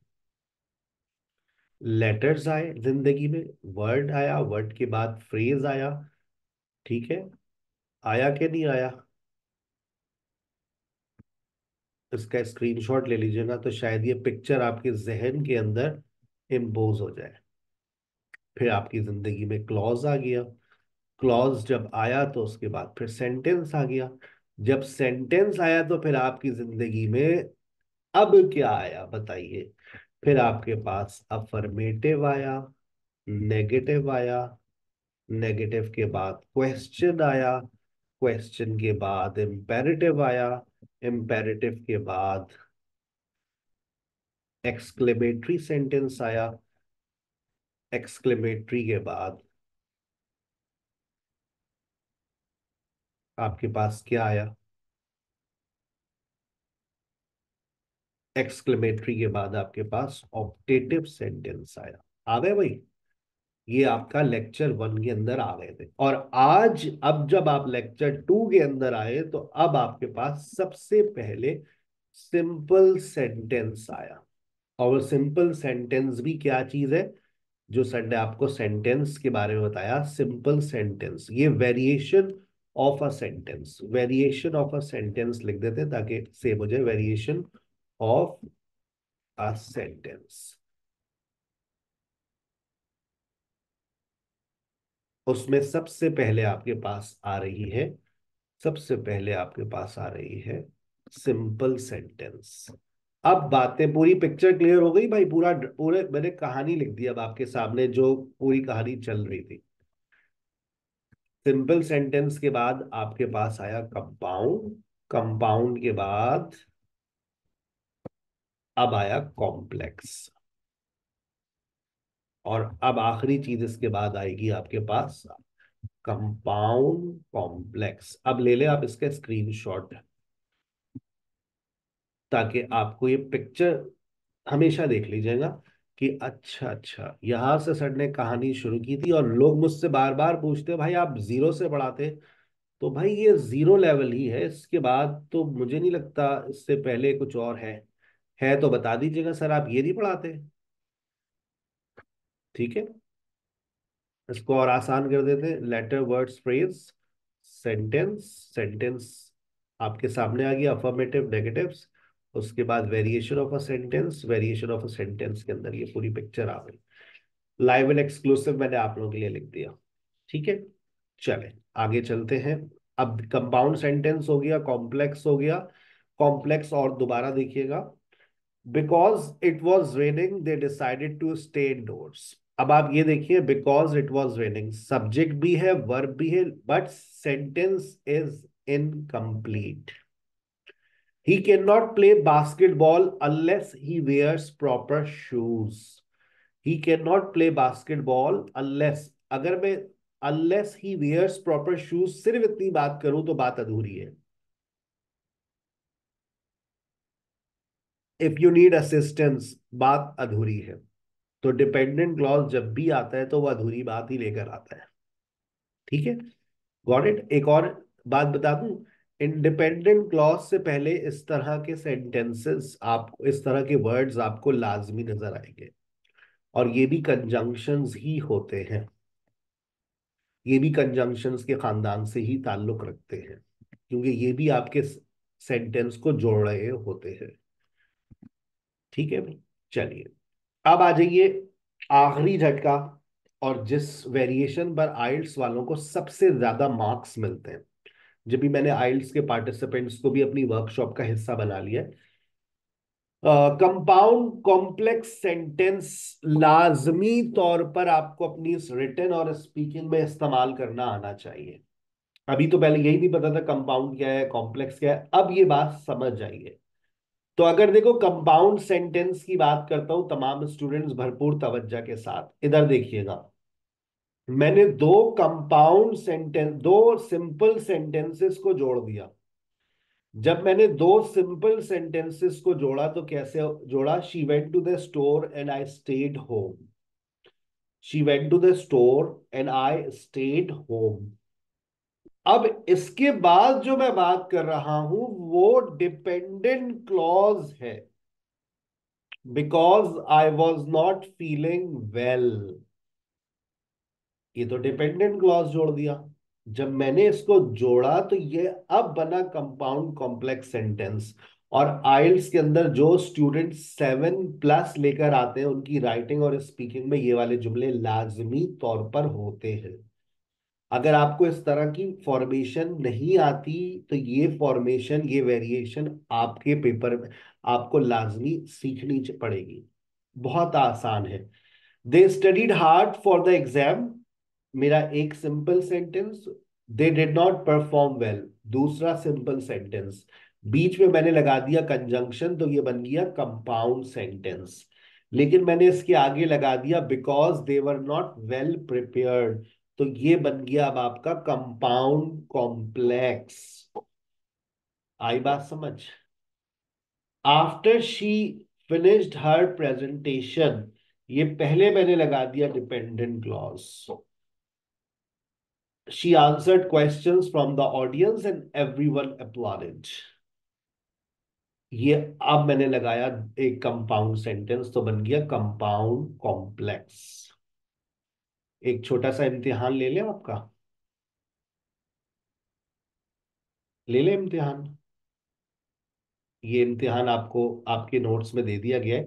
Speaker 1: लेटर्स आए जिंदगी में, वर्ड आया, वर्ड के बाद फ्रेज आया। ठीक है। आया कि नहीं आया? इसका स्क्रीनशॉट ले लीजिए ना, तो शायद ये पिक्चर आपके जहन के अंदर इम्पोज हो जाए। फिर आपकी जिंदगी में क्लॉज आ गया। क्लॉज जब आया तो उसके बाद फिर सेंटेंस आ गया। जब सेंटेंस आया तो फिर आपकी जिंदगी में अब क्या आया बताइए? फिर आपके पास अफर्मेटिव आया, नेगेटिव आया, नेगेटिव के बाद क्वेश्चन आया, क्वेश्चन के बाद इम्पेरेटिव आया, इम्पेरेटिव के बाद एक्सक्लेमेटरी सेंटेंस आया, एक्सक्लेमेटरी के बाद आपके पास क्या आया? एक्सक्लेमेटरी के बाद आपके पास ऑप्टेटिव सेंटेंस आया। आ गए भाई? ये आपका लेक्चर वन के अंदर आ गए थे। और आज अब जब आप लेक्चर टू के अंदर आए तो अब आपके पास सबसे पहले सिंपल सेंटेंस आया। और वो सिंपल सेंटेंस भी क्या चीज है? जो सर ने आपको सेंटेंस के बारे में बताया, सिंपल सेंटेंस ये variation of a sentence, variation of a sentence लिख देते ताकि सेम हो जाए। Variation of a sentence. उसमें सबसे पहले आपके पास आ रही है, सबसे पहले आपके पास आ रही है सिंपल सेंटेंस। अब बातें, पूरी पिक्चर क्लियर हो गई भाई। पूरा पूरे मैंने कहानी लिख दी अब आपके सामने, जो पूरी कहानी चल रही थी। सिंपल सेंटेंस के बाद आपके पास आया कंपाउंड, कंपाउंड के बाद अब आया कॉम्प्लेक्स, और अब आखिरी चीज इसके बाद आएगी आपके पास कंपाउंड कॉम्प्लेक्स। अब ले ले आप इसका स्क्रीनशॉट, ताकि आपको ये पिक्चर हमेशा देख लीजिएगा कि अच्छा अच्छा यहां से सर ने कहानी शुरू की थी। और लोग मुझसे बार बार पूछते भाई आप जीरो से पढ़ाते, तो भाई ये जीरो लेवल ही है, इसके बाद तो मुझे नहीं लगता इससे पहले कुछ और है। है तो बता दीजिएगा सर, आप ये नहीं पढ़ाते। ठीक है, इसको और आसान कर देते हैं। Letter words phrase sentence, sentence आपके सामने आ गया, अफर्मेटिव नेगेटिव्स, उसके बाद variation of a sentence, variation of a sentence के अंदर ये पूरी पिक्चर आ गई। लाइव एंड एक्सक्लूसिव मैंने आप लोगों के लिए लिख दिया। ठीक है, चले आगे चलते हैं। अब कंपाउंड सेंटेंस हो गया, कॉम्प्लेक्स हो गया। कॉम्प्लेक्स और दोबारा देखिएगा। Because it was raining they decided to stay indoors. अब आप ये देखिए, because it was raining, subject भी है, वर्ब भी है, but sentence is incomplete. He can not play basketball unless he wears proper shoes. He can not play basketball unless, अगर मैं unless he wears proper shoes सिर्फ इतनी बात करूं तो बात अधूरी है। इफ यू नीड असिस्टेंस, बात अधूरी है। तो डिपेंडेंट क्लॉज जब भी आता है तो वह अधूरी बात ही लेकर आता है। ठीक है, गॉट इट। एक और बात बता दूं, इंडिपेंडेंट क्लॉज से पहले इस तरह के सेंटेंसेस आपको, इस तरह के वर्ड्स आपको लाजमी नजर आएंगे, और ये भी कंजंक्शंस ही होते हैं। ये भी कंजंक्शंस के खानदान से ही ताल्लुक रखते हैं, क्योंकि ये भी आपके सेंटेंस को जोड़ रहे होते हैं। ठीक है भाई, चलिए अब आ जाइए आखिरी झटका, और जिस वेरिएशन पर आइल्स वालों को सबसे ज्यादा मार्क्स मिलते हैं। जब भी मैंने आइल्स के पार्टिसिपेंट्स को भी अपनी वर्कशॉप का हिस्सा बना लिया, कंपाउंड कॉम्प्लेक्स सेंटेंस लाजमी तौर पर आपको अपनी रिटन और स्पीकिंग में इस्तेमाल करना आना चाहिए। अभी तो पहले यही नहीं पता था कंपाउंड क्या है, कॉम्प्लेक्स क्या है, अब ये बात समझ जाइए। तो अगर देखो कंपाउंड सेंटेंस की बात करता हूं, तमाम स्टूडेंट्स भरपूर तवज्जो के साथ इधर देखिएगा। मैंने दो कंपाउंड सेंटेंस, दो सिंपल सेंटेंसेस को जोड़ दिया। जब मैंने दो सिंपल सेंटेंसेस को जोड़ा तो कैसे जोड़ा? She went to the store and I stayed home. She went to the store and I stayed home. अब इसके बाद जो मैं बात कर रहा हूं वो डिपेंडेंट क्लॉज है। Because I was not feeling well, ये तो डिपेंडेंट क्लॉज जोड़ दिया। जब मैंने इसको जोड़ा तो ये अब बना कंपाउंड कॉम्प्लेक्स सेंटेंस। और आइल्स के अंदर जो स्टूडेंट सेवन प्लस लेकर आते हैं उनकी राइटिंग और स्पीकिंग में ये वाले जुमले लाजमी तौर पर होते हैं। अगर आपको इस तरह की फॉर्मेशन नहीं आती तो ये फॉर्मेशन, ये वेरिएशन आपके पेपर में आपको लाजमी सीखनी पड़ेगी। बहुत आसान है। They studied hard for the exam, मेरा एक simple sentence. They did not perform well, दूसरा सिंपल सेंटेंस। बीच में मैंने लगा दिया कंजंक्शन, तो ये बन गया कंपाउंड सेंटेंस। लेकिन मैंने इसके आगे लगा दिया because they were not well prepared, तो ये बन गया अब आपका कंपाउंड कॉम्प्लेक्स। आई बात समझ? After she finished her presentation, ये पहले मैंने लगा दिया dependent clause. She answered questions from the audience and everyone applauded. ये अब मैंने लगाया एक कंपाउंड सेंटेंस, तो बन गया कंपाउंड कॉम्प्लेक्स। एक छोटा सा इम्तिहान ले लें आपका, ले लें इम्तिहान। ये इम्तिहान आपको आपके नोट्स में दे दिया गया है।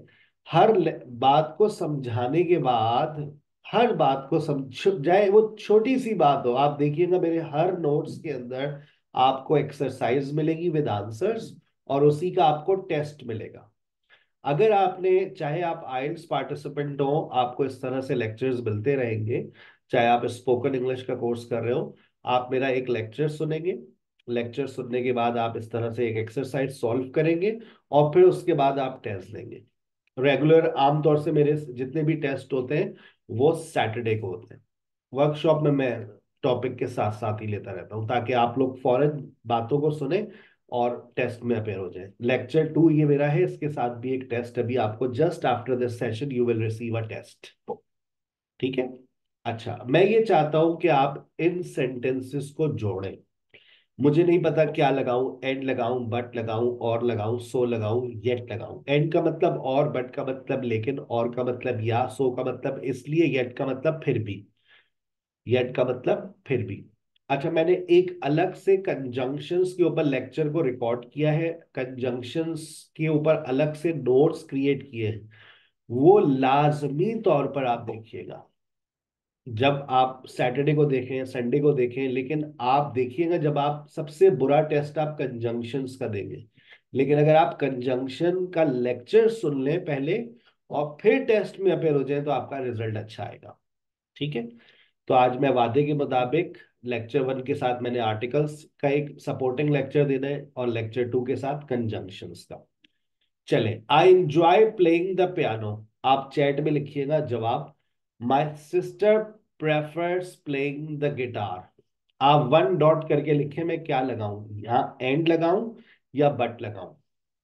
Speaker 1: हर ले- बात को समझाने के बाद, हर बात को समझ जाए, वो छोटी सी बात हो, आप देखिएगा मेरे हर नोट्स के अंदर आपको एक्सरसाइज मिलेगी विद आंसर्स, और उसी का आपको टेस्ट मिलेगा। अगर आपने, चाहे आप आइल्स पार्टिसिपेंट हो, आपको इस तरह से लेक्चर्स मिलते रहेंगे। चाहे आप स्पोकन इंग्लिश का कोर्स कर रहे हो, आप मेरा एक लेक्चर सुनेंगे, लेक्चर सुनने के बाद आप इस तरह से एक एक्सरसाइज सॉल्व करेंगे, और फिर उसके बाद आप टेस्ट देंगे। रेगुलर आमतौर से मेरे जितने भी टेस्ट होते हैं वो सैटरडे को होते हैं। वर्कशॉप में मैं टॉपिक के साथ साथ ही लेता रहता हूँ, ताकि आप लोग फौरन बातों को सुने और टेस्ट में अपेयर हो जाए। लेक्चर टू ये मेरा है, इसके साथ भी एक टेस्ट अभी आपको, just after this session you will receive a test. ठीक है। अच्छा, मैं ये चाहता हूं कि आप इन सेंटेंसेस को जोड़ें। मुझे नहीं पता क्या लगाऊं, एंड लगाऊं, बट लगाऊं, और लगाऊं, सो लगाऊं, येट लगाऊं। एंड का मतलब और, बट का मतलब लेकिन, और का मतलब या, सो का मतलब इसलिए, येट का मतलब फिर भी, येट का मतलब फिर भी। अच्छा, मैंने एक अलग से कंजंक्शंस के ऊपर लेक्चर को रिकॉर्ड किया है, कंजंक्शंस के ऊपर अलग से नोट्स क्रिएट किए हैं, वो लाजमी तौर पर आप देखिएगा। जब आप सैटरडे को देखें, संडे को देखें, लेकिन आप देखिएगा जब आप, सबसे बुरा टेस्ट आप कंजंक्शंस का देंगे, लेकिन अगर आप कंजंक्शन का लेक्चर सुन लें पहले और फिर टेस्ट में अपेयर हो जाए तो आपका रिजल्ट अच्छा आएगा। ठीक है। तो आज मैं वादे के मुताबिक लेक्चर वन के साथ मैंने आर्टिकल्स का एक सपोर्टिंग लेक्चर देना है, और लेक्चर टू के साथ कंजंक्शंस का। चले, I enjoy playing the piano. आप चैट में लिखिएगा जवाब। My sister prefers playing the guitar. आप वन डॉट करके लिखे, मैं क्या लगाऊं, यहाँ एंड लगाऊं या बट लगाऊं?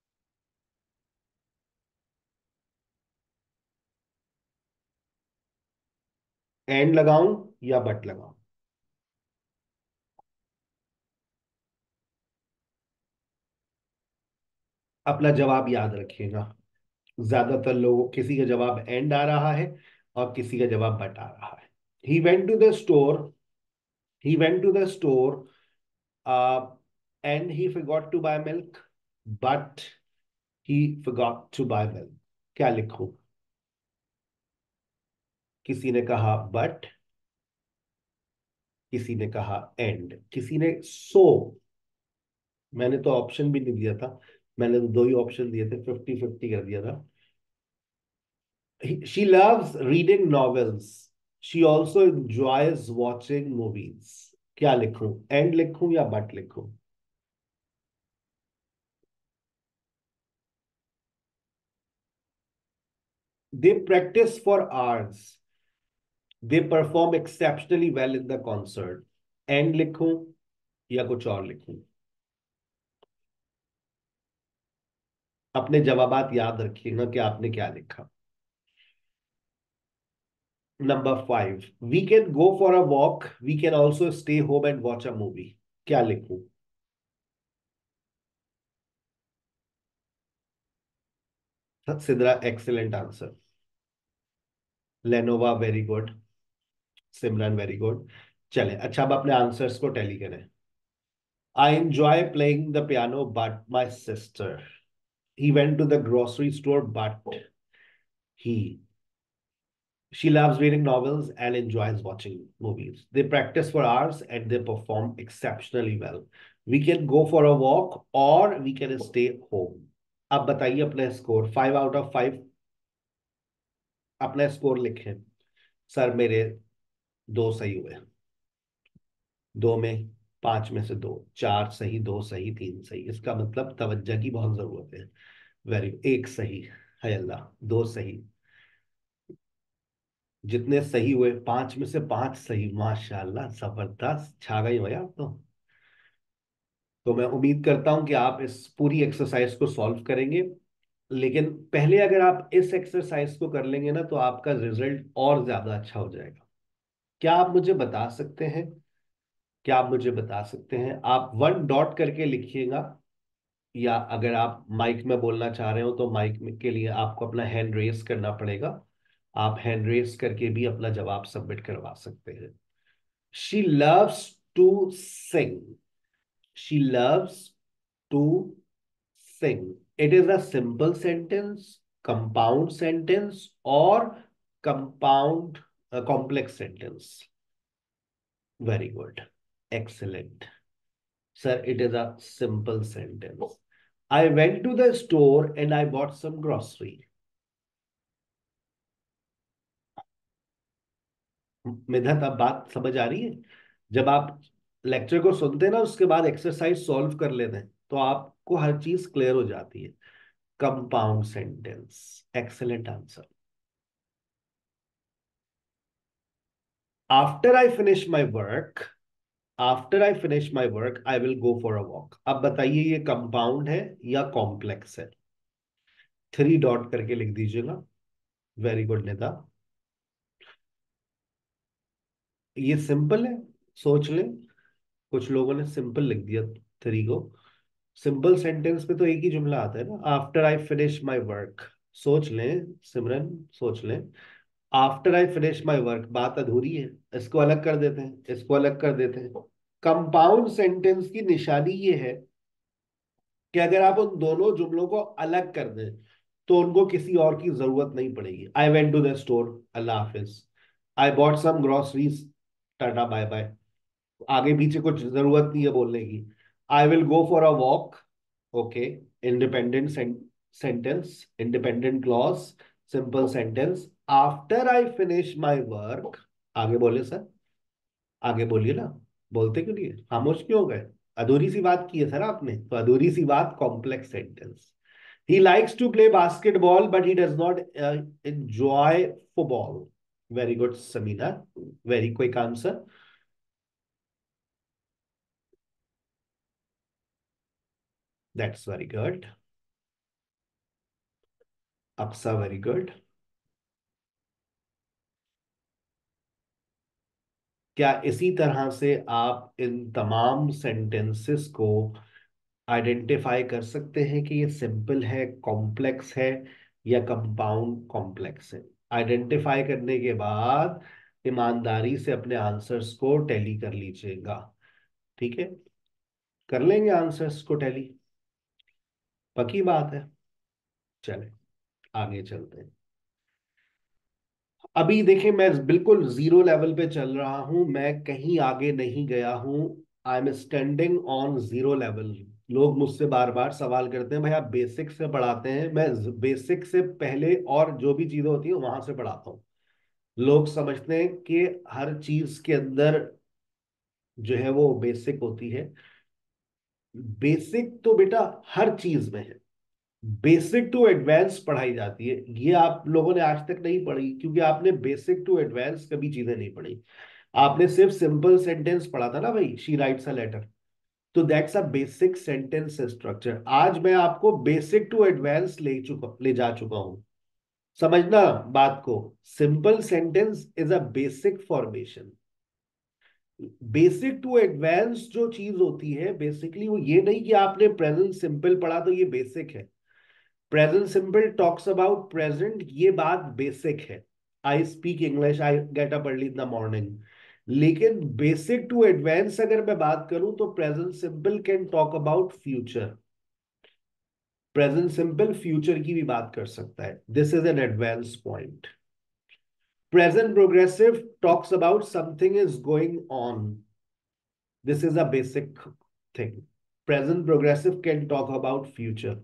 Speaker 1: एंड लगाऊं या बट लगाऊं? अपना जवाब याद रखिएगा। ज्यादातर लोगों, किसी का जवाब एंड आ रहा है और किसी का जवाब बट आ रहा है। He went to the store, he went to the store and he forgot to buy milk, but he forgot to buy milk. क्या लिखूं? किसी ने कहा बट, किसी ने कहा एंड, किसी ने सो। मैंने तो ऑप्शन भी नहीं दिया था, मैंने तो दो ही ऑप्शन दिए थे, फिफ्टी फिफ्टी कर दिया था। She loves reading novels, she also enjoys watching movies। क्या लिखूं, एंड लिखूं या बट लिखूं? they practice for hours, they perform exceptionally well in the concert। And लिखूं या कुछ और लिखूं? अपने जवाबात याद रखिएगा कि आपने क्या लिखा। Number five, we can go for a walk, we can also stay home and watch a movie. क्या लिखूं? Sidra excellent answer. Lenovo very good. Simran very good. चले, अच्छा अब अपने आंसर्स को टैली करें। I enjoy playing the piano but my sister, he went to the grocery store but he, she loves reading novels and enjoys watching movies, they practice for hours and they perform exceptionally well, we can go for a walk or we can stay home। अब बताइए अपना score, five out of five अपना स्कोर लिखें। सर मेरे दो सही हुए, दो में, पांच में से दो, चार सही, दो सही, तीन सही, इसका मतलब तवज्जो की बहुत जरूरत है। वेरी, एक सही है अल्लाह, दो सही। जितने सही हुए, पांच में से पांच सही, माशाल्लाह, जबरदस्त, छा गई भैया आप तो। तो मैं उम्मीद करता हूं कि आप इस पूरी एक्सरसाइज को सॉल्व करेंगे, लेकिन पहले अगर आप इस एक्सरसाइज को कर लेंगे ना तो आपका रिजल्ट और ज्यादा अच्छा हो जाएगा। क्या आप मुझे बता सकते हैं, क्या आप मुझे बता सकते हैं, आप वन डॉट करके लिखिएगा, या अगर आप माइक में बोलना चाह रहे हो तो माइक में के लिए आपको अपना हैंड रेस करना पड़ेगा, आप हैंड रेस करके भी अपना जवाब सबमिट करवा सकते हैं। She loves to sing, she loves to sing, it is a simple sentence, compound sentence और compound complex sentence? Very good, excellent sir, it is a simple sentence. I went to the store and I bought some grocery. Midhat, अब बात समझ आ रही है? जब आप लेक्चर को सुनते हैं ना, उसके बाद एक्सरसाइज सॉल्व कर लेते हैं, तो आपको हर चीज क्लियर हो जाती है. Compound sentence, excellent answer. After I finish my work, after I finish my work I will go for a walk. अब बताइए ये कंपाउंड है या कॉम्प्लेक्स है? थ्री डॉट करके लिख दीजिएगा. Very good Nida. ये सिंपल है, सोच लें. कुछ लोगों ने सिंपल लिख दिया थ्री को. सिंपल सेंटेंस में तो एक ही जुमला आता है ना, after I finish my work. सोच लें सिमरन, सोच लें. After I finish my work, बात अधूरी है. इसको अलग कर देते हैं, इसको अलग कर देते हैं. कंपाउंड सेंटेंस की निशानी ये है कि अगर आप उन दोनों जुमलों को अलग कर दें तो उनको किसी और की जरूरत नहीं पड़ेगी. I went to the store, अल्लाह हाफिज. आई बॉट सम ग्रोसरीज, टाटा बाय बाय. आगे पीछे कुछ जरूरत नहीं है बोलने की. I will go for a walk, okay, independent sentence, independent clause, simple sentence. After I finish my work, आगे बोले सर, आगे बोलिए ना. बोलते क्यों नहीं है, खामोश क्यों हो गए? अधूरी सी बात की है सर आपने, तो अधूरी सी बात complex sentence. He likes to play basketball but he does not enjoy football. Very good Samina, very quick answer. That's very good. Aqsa, very good. क्या इसी तरह से आप इन तमाम सेंटेंसेस को आइडेंटिफाई कर सकते हैं कि ये सिंपल है, कॉम्प्लेक्स है, या कंपाउंड कॉम्प्लेक्स है? आइडेंटिफाई करने के बाद ईमानदारी से अपने आंसर्स को टैली कर लीजिएगा. ठीक है, कर लेंगे आंसर्स को टैली, पक्की बात है. चले आगे चलते हैं. अभी देखिए, मैं बिल्कुल जीरो लेवल पे चल रहा हूं, मैं कहीं आगे नहीं गया हूं. I am standing on zero level. लोग मुझसे बार बार सवाल करते हैं, भाई आप बेसिक से पढ़ाते हैं. मैं बेसिक से पहले और जो भी चीजें होती है वहां से पढ़ाता हूँ. लोग समझते हैं कि हर चीज के अंदर जो है वो बेसिक होती है. बेसिक तो बेटा हर चीज में है. बेसिक टू एडवांस पढ़ाई जाती है. ये आप लोगों ने आज तक नहीं पढ़ी, क्योंकि आपने बेसिक टू एडवांस कभी चीजें नहीं पढ़ी. आपने सिर्फ सिंपल सेंटेंस पढ़ा था ना भाई, शी राइट्स अ लेटर. तो that's a basic sentence structure. आज मैं आपको बेसिक टू एडवांस ले चुका ले जा चुका हूं. समझना बात को. Simple sentence is a basic formation. Basic to advance जो चीज होती है बेसिकली वो ये नहीं कि आपने प्रेजेंट सिंपल पढ़ा तो ये बेसिक है. Present simple talks about present, ये बात बेसिक है. I speak English, I get up early in the morning. लेकिन बेसिक टू एडवांस अगर मैं बात करूं तो present simple can talk about future. Present simple future की भी बात कर सकता है. This is an advance point. Present progressive talks about something is going on. This is a basic thing. Present progressive can talk about future.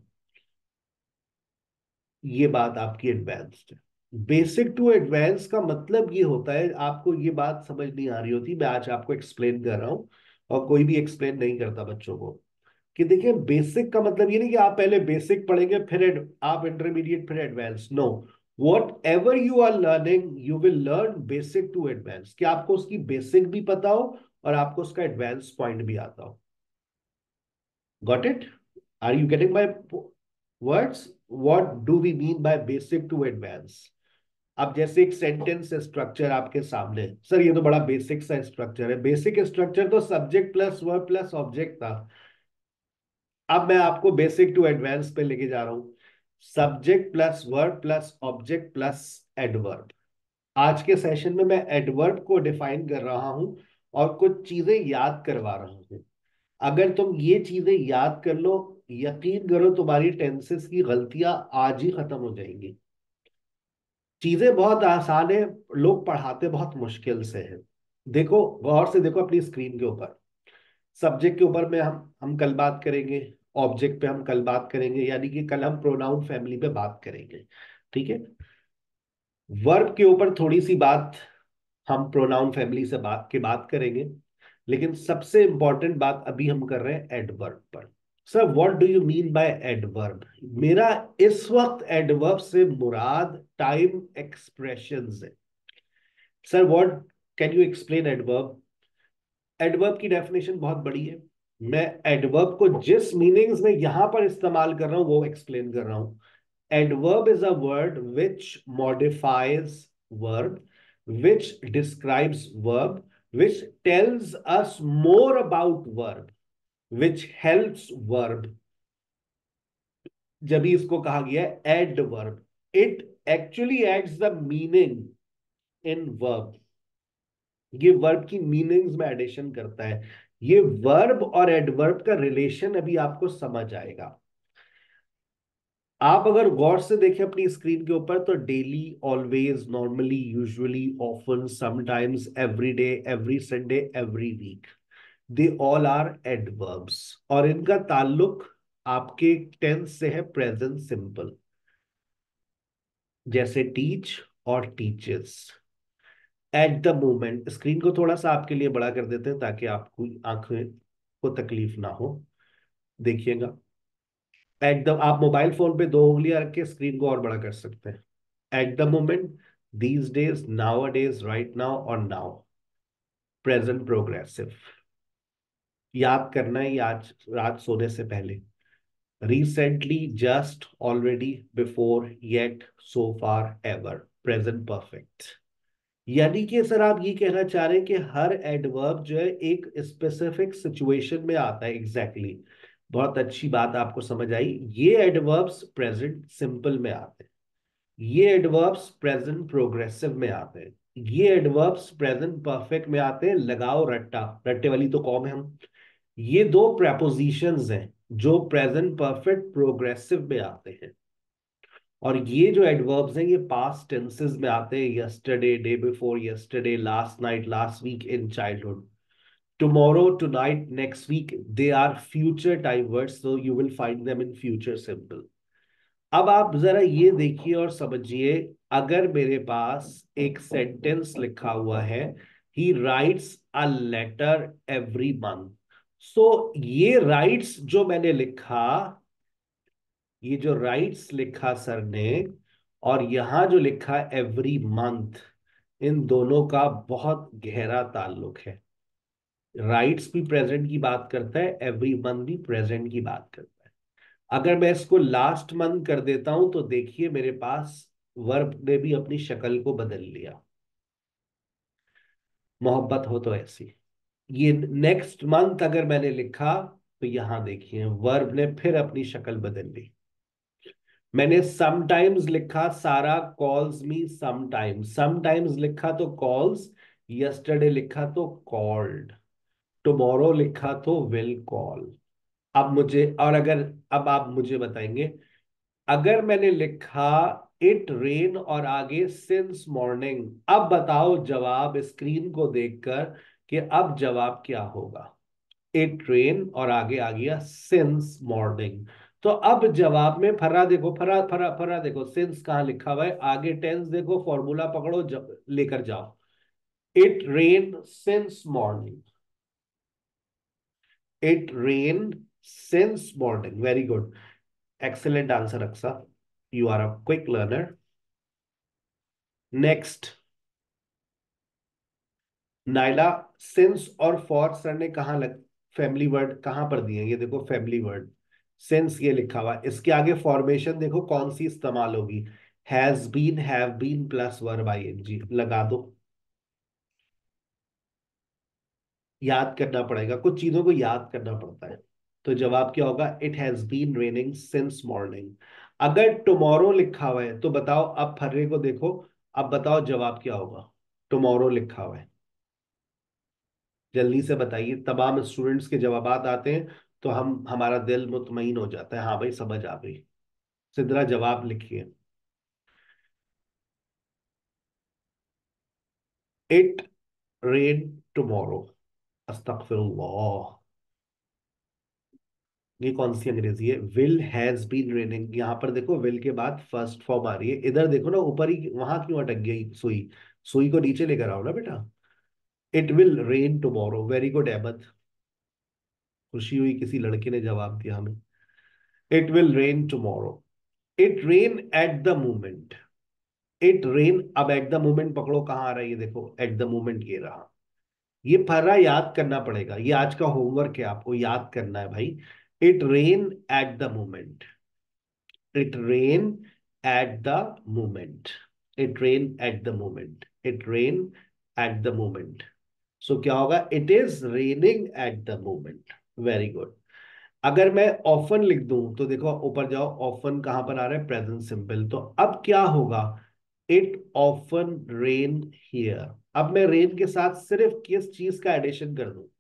Speaker 1: ये बात आपकी एडवांस्ड है. बेसिक टू एडवांस का मतलब ये होता है, आपको ये बात समझ नहीं आ रही होती, मैं आज आपको एक्सप्लेन कर रहा हूं. और कोई भी एक्सप्लेन नहीं करता बच्चों को. कि देखिए, बेसिक का मतलब ये नहीं कि आप पहले बेसिक पढ़ेंगे फिर एड, आप इंटरमीडिएट फिर advance. No, whatever you are learning you will learn basic to advance. कि आपको उसकी बेसिक भी पता हो और आपको उसका एडवांस पॉइंट भी आता हो. Got it? Are you getting my words? What do we mean by basic to advance? अब जैसे एक सेंटेंस स्ट्रक्चर आपके सामने है. सर ये तो बड़ा बेसिक सा स्ट्रक्चर है. बेसिक स्ट्रक्चर तो subject plus verb plus object था. अब मैं आपको बेसिक टू एडवांस पे लेके जा रहा हूं. Subject plus verb plus object plus adverb. आज के सेशन में मैं एडवर्ब को डिफाइन कर रहा हूं और कुछ चीजें याद करवा रहा हूं. अगर तुम ये चीजें याद कर लो यकीन करो तुम्हारी टेंसेस की गलतियां आज ही खत्म हो जाएंगी। चीजें बहुत आसान है, लोग पढ़ाते बहुत मुश्किल से हैं। देखो, गौर से देखो अपनी स्क्रीन के ऊपर। सब्जेक्ट के ऊपर में हम हम कल बात करेंगे, ऑब्जेक्ट पे हम कल बात करेंगे, यानी कि कल हम प्रोनाउन फैमिली पे बात करेंगे। ठीक है। वर्ब के ऊपर थोड़ी सी बात हम प्रोनाउन फैमिली से बात के बात करेंगे, लेकिन सबसे इंपॉर्टेंट बात अभी हम कर रहे हैं एडवर्ब पर। Sir what do you mean by adverb? मेरा इस वक्त एडवर्ब से मुराद टाइम एक्सप्रेशंस है। Sir what can you explain adverb? Adverb की डेफिनेशन बहुत बड़ी है। मैं एडवर्ब को जिस मीनिंग्स में यहां पर इस्तेमाल कर रहा हूं वो एक्सप्लेन कर रहा हूं। Adverb is a word which modifies verb, which describes verb, which tells us more about verb, which helps verb. जब ही इसको कहा गया है adverb, it actually adds the meaning in verb. ये वर्ब की मीनिंग्स में एडिशन करता है। ये वर्ब और एडवर्ब का रिलेशन अभी आपको समझ आएगा। आप अगर गौर से देखें अपनी स्क्रीन के ऊपर, तो daily, always, normally, usually, often, sometimes, every day, every Sunday, every week, they all are adverbs. और इनका ताल्लुक आपके टेंस से है, प्रेजेंट सिंपल, जैसे टीच और teachers. At the moment, screen को थोड़ा सा आपके लिए बड़ा कर देते हैं ताकि आपको आंखें को तकलीफ ना हो। देखिएगा, एट द, आप मोबाइल फोन पे दो उंगलियां रख के स्क्रीन को और बड़ा कर सकते हैं। At the moment, these days, nowadays, right now और नाउ, प्रेजेंट प्रोग्रेसिव। याद करना है ये आज रात सोने से पहले। Recently, just, already, before, yet, so far, ever, present perfect. यानी कि सर आप ये कहना चाह रहे हैं कि हर एडवर्ब जो है एक स्पेसिफिक सिचुएशन में आता है। Exactly exactly. बहुत अच्छी बात आपको समझ आई। ये एडवर्ब्स प्रेजेंट सिंपल में आते हैं, ये एडवर्ब्स प्रेजेंट प्रोग्रेसिव में आते हैं, ये एडवर्ब्स प्रेजेंट परफेक्ट में आते हैं। लगाओ रट्टा, रट्टे वाली तो कौम है हम। ये दो प्रेपोजिशंस हैं जो प्रेजेंट परफेक्ट प्रोग्रेसिव में आते हैं। और ये जो एडवर्ब्स हैं ये पास्ट टेंसेस में आते हैं। Yesterday, day before yesterday, last night, last week, in childhood, tomorrow, tonight, next week, they are future time words, so you will find them in future simple. अब आप जरा ये देखिए और समझिए, अगर मेरे पास एक सेंटेंस लिखा हुआ है, he writes a letter every month, so ये राइट्स जो मैंने लिखा, ये जो राइट्स लिखा सर ने, और यहां जो लिखा एवरी मंथ, इन दोनों का बहुत गहरा ताल्लुक है। राइट्स भी प्रेजेंट की बात करता है, एवरी मंथ भी प्रेजेंट की बात करता है। अगर मैं इसको लास्ट मंथ कर देता हूं तो देखिए मेरे पास वर्ब ने भी अपनी शक्ल को बदल लिया। मोहब्बत हो तो ऐसी। ये नेक्स्ट मंथ अगर मैंने लिखा तो यहां देखिए वर्ब ने फिर अपनी शक्ल बदल ली। मैंने समटाइम्स लिखा, सारा कॉल्स मी समटाइम्स, समटाइम्स लिखा तो कॉल्स, यस्टरडे लिखा तो कॉल्ड, टुमारो लिखा तो विल कॉल। अब मुझे, और अगर, अब आप मुझे बताएंगे, अगर मैंने लिखा इट रेन और आगे सिंस मॉर्निंग, अब बताओ जवाब स्क्रीन को देखकर कि अब जवाब क्या होगा। इट रेन और आगे आ गया सिंस मॉर्निंग, तो अब जवाब में फरा देखो, फरा फरा फरा देखो, सिंस कहां लिखा हुआ है, आगे टेंस देखो, फॉर्मूला पकड़ो, लेकर जाओ। It rain since morning, it rain since morning, very good, excellent answer Aqsa, you are a quick learner. Next, Naila, since और फॉर सर ने कहा लग, फैमिली वर्ड कहां पर दिए, ये देखो फैमिली वर्ड, सिंस ये लिखा हुआ, इसके आगे फॉर्मेशन देखो कौन सी इस्तेमाल होगी, has been, have been plus verb ING, लगा दो। याद करना पड़ेगा, कुछ चीजों को याद करना पड़ता है। तो जवाब क्या होगा, it has been raining since morning. अगर टुमारो लिखा हुआ है तो बताओ, अब फर्रे को देखो, अब बताओ जवाब क्या होगा। टुमारो लिखा हुआ है, जल्दी से बताइए, तमाम स्टूडेंट्स के जवाब आते हैं, तो हम हमारा दिल मुतमईन हो जाता है, हाँ भाई समझ आ गई। सिद्रा जवाब लिखिए। It rain tomorrow. अस्तगफिरुल्लाह। ये कौन सी अंग्रेजी है? Will has been raining. यहाँ पर देखो विल के बाद फर्स्ट फॉर्म आ रही है, इधर देखो ना ऊपर ही, वहां क्यों अटक गई सुई? सुई को नीचे लेकर आओ ना बेटा। It will rain tomorrow, very good Ahmad. खुशी हुई किसी लड़के ने जवाब दिया हमें। It will rain tomorrow. It rain at the moment. It rain, अब एट द मोमेंट पकड़ो कहाँ आ रहा है, ये देखो एट द मोमेंट ये रहा। ये फर्रा याद करना पड़ेगा, ये आज का होमवर्क है, आपको याद करना है भाई। It rain at the moment. It rain at the moment. It rain at the moment. It rain at the moment. So क्या होगा? It is raining at the moment. Very good. अगर मैं ऑफन लिख दूं तो देखो ऊपर जाओ, ऑफन कहां पर आ रहा है? Present simple. तो अब क्या होगा? It often rain here. अब मैं रेन के साथ सिर्फ किस चीज का एडिशन कर दूं?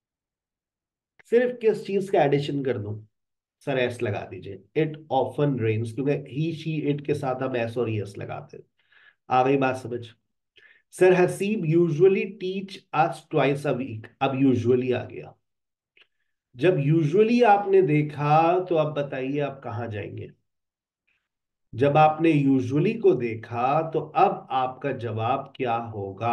Speaker 1: सिर्फ किस चीज का एडिशन कर दूं? सर एस लगा दीजिए। इट ऑफन रेन्स, क्योंकि ही शी इट के साथ हम एस और एस लगाते हैं। आ गई बात समझ? Sir Haseeb usually teach us twice a week. अब यूजुअली आ गया। जब यूजुअली आपने देखा तो अब बताइए आप कहां जाएंगे? जब आपने यूजुअली को देखा तो अब आपका जवाब क्या होगा?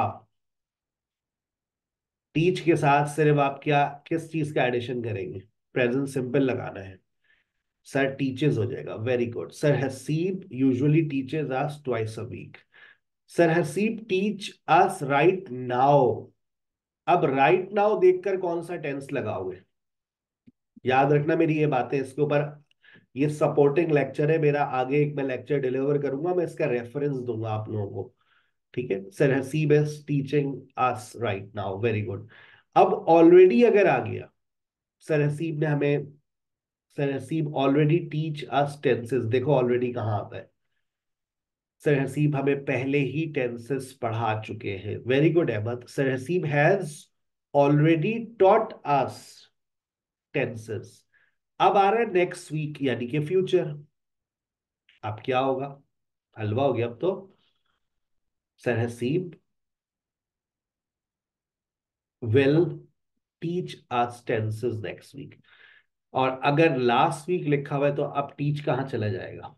Speaker 1: टीच के साथ सिर्फ आप क्या किस चीज का एडिशन करेंगे? प्रेजेंट सिंपल लगाना है। सर टीचर्स हो जाएगा। Very good. Sir Haseeb usually teachers us twice a week. Sir Haseeb teach us right now. अब राइट नाउ देखकर कौन सा टेंस लगाओगे? याद रखना मेरी ये बातें, इसके ऊपर ये सपोर्टिंग लेक्चर है मेरा, आगे एक मैं लेक्चर डिलीवर करूंगा, मैं इसका रेफरेंस दूंगा आप लोगों को। ठीक है। Sir Haseeb is teaching us right now. Very good. अब ऑलरेडी अगर आ गया, सर हसीब ने हमें, sir Haseeb already teach us tenses, देखो ऑलरेडी कहाँ आता है? सर हसीब हमें पहले ही टेंसेस पढ़ा चुके हैं। Very good Ahmad. Sir Haseeb has already taught us tenses. अब आ रहा है नेक्स्ट वीक, यानी कि फ्यूचर। अब क्या होगा? हलवा हो गया अब तो। Sir Haseeb will teach us tenses next week. और अगर लास्ट वीक लिखा हुआ है तो अब टीच कहां चला जाएगा?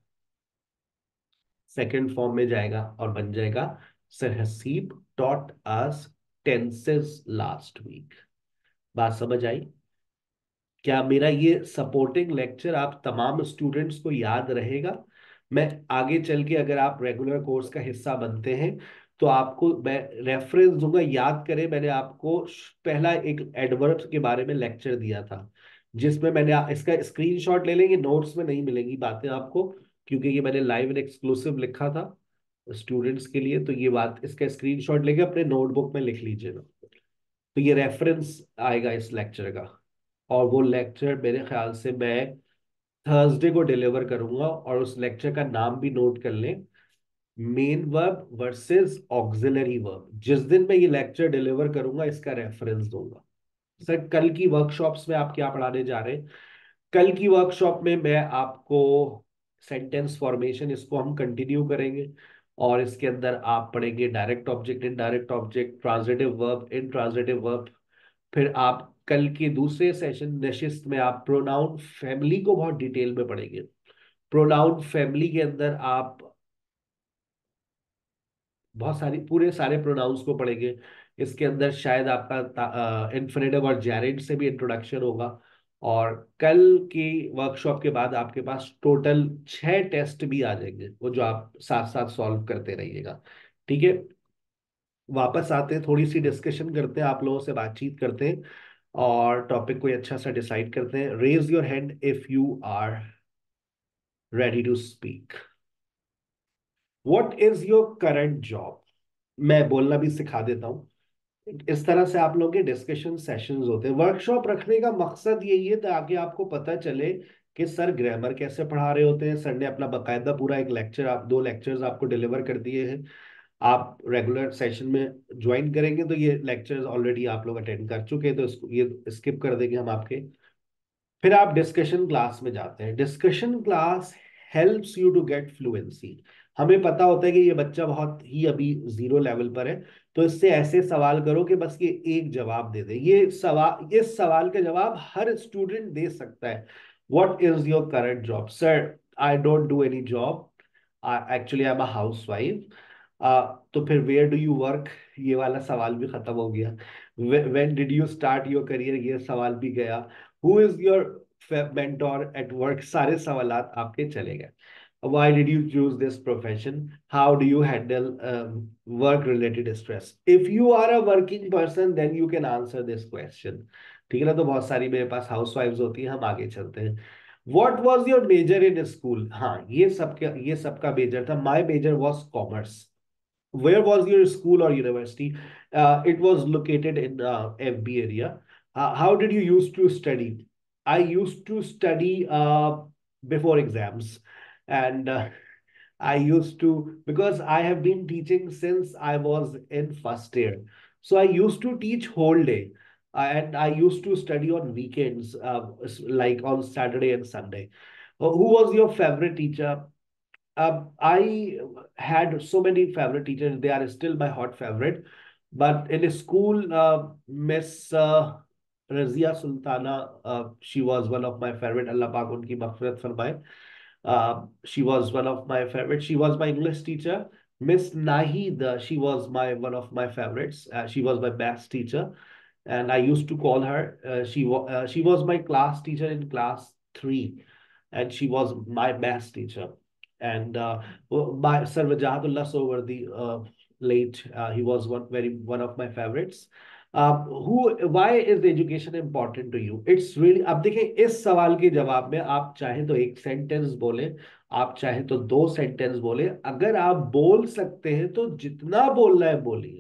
Speaker 1: सेकंड फॉर्म में जाएगा और बन जाएगा sir Haseeb taught us tenses last week. बात समझ आई? क्या मेरा ये सपोर्टिंग लेक्चर आप तमाम स्टूडेंट्स को याद रहेगा? मैं आगे चल के अगर आप रेगुलर कोर्स का हिस्सा बनते हैं तो आपको मैं रेफरेंस दूंगा, याद करें। मैंने आपको पहला एक एडवर्ब्स के बारे में लेक्चर दिया था, जिसमें मैंने इसका स्क्रीनशॉट ले लेंगे, नोट्स में नहीं मिलेंगी बातें आपको, क्योंकि ये मैंने लाइव एंड एक्सक्लूसिव लिखा था स्टूडेंट्स के लिए। तो ये बात, इसका स्क्रीनशॉट लेके अपने नोटबुक में लिख लीजिएगा, तो ये रेफरेंस आएगा इस लेक्चर का। और वो लेक्चर मेरे ख्याल से मैं थर्सडे को डिलीवर करूंगा, और उस लेक्चर का नाम भी नोट कर लें, main verb versus auxiliary verb. जिस दिन मैं ये लेक्चर डिलीवर करूंगा इसका रेफरेंस दूंगा। सर कल की वर्कशॉप्स में आप क्या पढ़ाने जा रहे हैं? कल की वर्कशॉप में मैं आपको सेंटेंस फॉर्मेशन, इसको हम कंटिन्यू करेंगे, और इसके अंदर आप पढ़ेंगे direct object, indirect object, transitive verb, intransitive verb. फिर आप कल के दूसरे सेशन नशिस्त में आप प्रोनाउन फैमिली को बहुत डिटेल में पढ़ेंगे। प्रोनाउन फैमिली के अंदर आप बहुत सारी, पूरे सारे प्रोनाउंस को पढ़ेंगे। इसके अंदर शायद आपका इन्फिनेटिव और जेरिड से भी इंट्रोडक्शन होगा। और कल की वर्कशॉप के बाद आपके पास टोटल छह टेस्ट भी आ जाएंगे, वो जो आप साथ साथ सॉल्व करते रहिएगा। ठीक है। वापस आते हैं, थोड़ी सी डिस्कशन करते हैं, आप लोगों से बातचीत करते हैं, और टॉपिक कोई अच्छा सा डिसाइड करते हैं। Raise your hand if you are ready to speak. What is your current job? मैं बोलना भी सिखा देता हूँ। इस तरह से आप लोगों के डिस्कशन सेशंस होते हैं। वर्कशॉप रखने का मकसद यही है ताकि आपको पता चले कि सर ग्रामर कैसे पढ़ा रहे होते हैं। सर ने अपना बकायदा पूरा एक लेक्चर, आप दो लेक्चर्स आपको डिलीवर कर दिए हैं। आप रेगुलर सेशन में ज्वाइन करेंगे तो ये लेक्चर्स ऑलरेडी आप लोग अटेंड कर चुके हैं, तो इसको ये स्किप कर देंगे हम आपके। फिर आप डिस्कशन क्लास में जाते हैं। Discussion class helps you to get fluency. हमें पता होता है कि ये बच्चा बहुत ही अभी जीरो लेवल पर है, तो इससे ऐसे सवाल करो कि बस ये एक जवाब दे दे। ये सवाल, इस सवाल का जवाब हर स्टूडेंट दे सकता है। What is your current job? Sir, I don't do any job, actually I am a housewife. तो फिर वेयर डू यू वर्क, ये वाला सवाल भी खत्म हो गया। When did you start your career, ये सवाल भी गया। Who is your mentor at work, सारे सवाल आपके चले गए। Why did you choose this profession? How do you handle um, work related stress? If you are a working person, then you can answer this question. ठीक है ना? तो बहुत सारी मेरे पास हाउस वाइफ्स होती हैं, हम आगे चलते हैं। What was your major in school? हाँ, ये सबके ये सबका मेजर था। My major was commerce. Where was your school or university? Uh, it was located in uh, F B area. Uh, how did you used to study? I used to study uh, before exams, and uh, I used to, because I have been teaching since I was in first year. So I used to teach whole day. Uh, and I used to study on weekends, uh, like on Saturday and Sunday. Uh, who was your favorite teacher? Uh, I had so many favorite teachers. They are still my hot favorite. But in school, uh, Miss uh, Razia Sultana, uh, she was one of my favorite. Allah Pak unki maghfirat farmaye. Uh, she was one of my favorites. She was my English teacher. Miss Nahid, uh, she was my one of my favorites. Uh, she was my maths teacher, and I used to call her. Uh, she was uh, she was my class teacher in class three, and she was my maths teacher. And uh, by Sir Wajahatullah Sowardi, uh, late, uh, he was one very one of my favorites. Uh, who why is education important to you? It's really, अब देखें, इस सवाल के जवाब में आप चाहें तो एक सेंटेंस बोले, आप चाहें तो दो सेंटेंस बोले। अगर आप बोल सकते हैं तो जितना बोलना है बोलिए।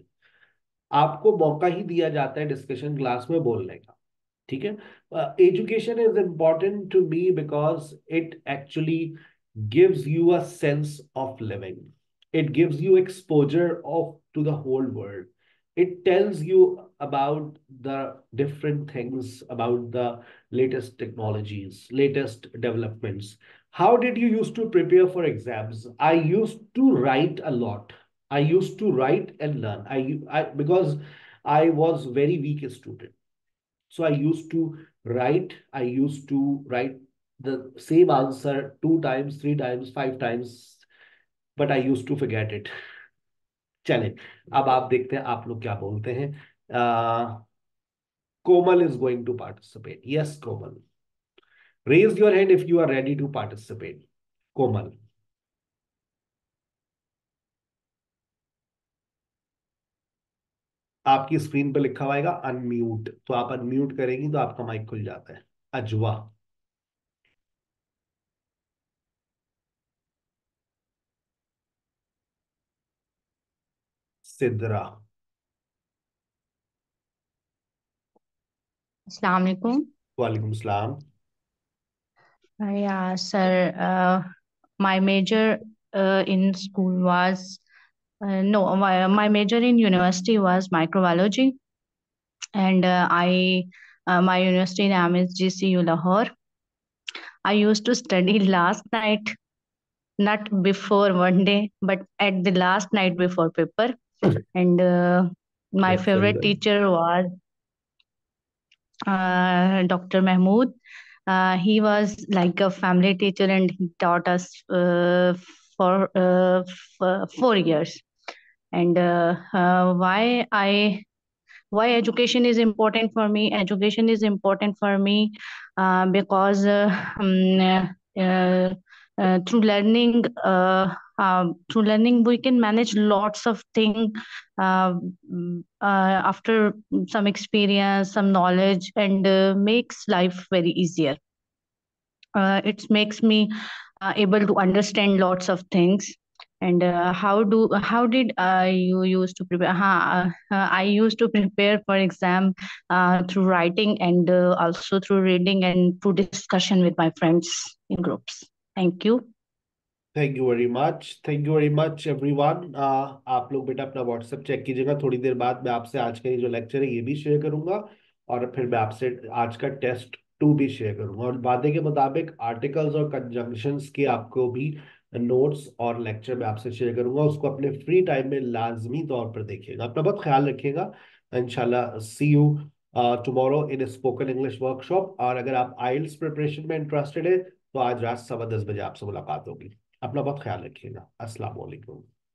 Speaker 1: आपको मौका ही दिया जाता है डिस्कशन क्लास में बोलने का। ठीक है? Education is important to me because it actually gives you a sense of living. It gives you exposure of to the whole world. It tells you about the different things, about the latest technologies, latest developments. How did you used to prepare for exams? I used to write a lot. I used to write and learn. I, I because I was very weak student. So I used to write, I used to write the same answer two times, three times, five times, but I used to forget it. चलें, अब आप देखते हैं आप लोग क्या बोलते हैं। uh, Komal is going to participate. Yes, Komal. Raise your hand if you are ready to participate. Komal. आपकी स्क्रीन पर लिखा हुआ आएगा अनम्यूट, तो आप अनम्यूट करेंगी तो आपका माइक खुल जाता है। अजवा। सिद्रा।
Speaker 2: Assalamu alaikum.
Speaker 1: वालेकुम सलाम।
Speaker 2: Uh, yeah, sir. Uh, my major uh, in school was uh, no, my, my major in university was microbiology, and uh, I uh, my university name is G C U Lahore. I used to study last night, not before one day, but at the last night before paper. And uh, my
Speaker 1: That's very
Speaker 2: favorite
Speaker 1: good.
Speaker 2: teacher was uh, Doctor Mahmood. Uh, he was like a family teacher and he taught us uh, for, uh, for four years. And uh, uh, why I why education is important for me? Education is important for me uh, because uh, um, uh, uh, through learning, uh, uh, through learning, we can manage lots of things uh, mm, uh, after some experience, some knowledge, and uh, makes life very easier. Uh, it makes me uh, able to understand lots of things. And uh, how do how did uh, you used to prepare? Uh, uh, I used to prepare for exam uh, through writing and uh, also through reading and through discussion with my friends in groups. Thank you.
Speaker 1: Thank you very much, thank you very much everyone. आप लोग बेटा अपना व्हाट्सएप चेक कीजिएगा। थोड़ी देर बाद मैं आपसे आज का ये जो लेक्चर है ये भी शेयर करूंगा, और फिर मैं आपसे आज का टेस्ट टू भी शेयर करूंगा, और वादे के मुताबिक आर्टिकल्स और कंजंक्शंस के आपको भी नोट्स और लेक्चर में आपसे शेयर करूंगा, उसको अपने फ्री टाइम में लाजमी तौर पर देखिएगा। अपना बहुत ख्याल रखिएगा। इंशाल्लाह see you tomorrow in spoken English workshop. और अगर आप आइल्स प्रिपरेशन में इंटरेस्टेड है तो आज रात सवा दस बजे आपसे मुलाकात होगी। अपना बहुत ख्याल रखिएगा। अस्सलाम वालेकुम।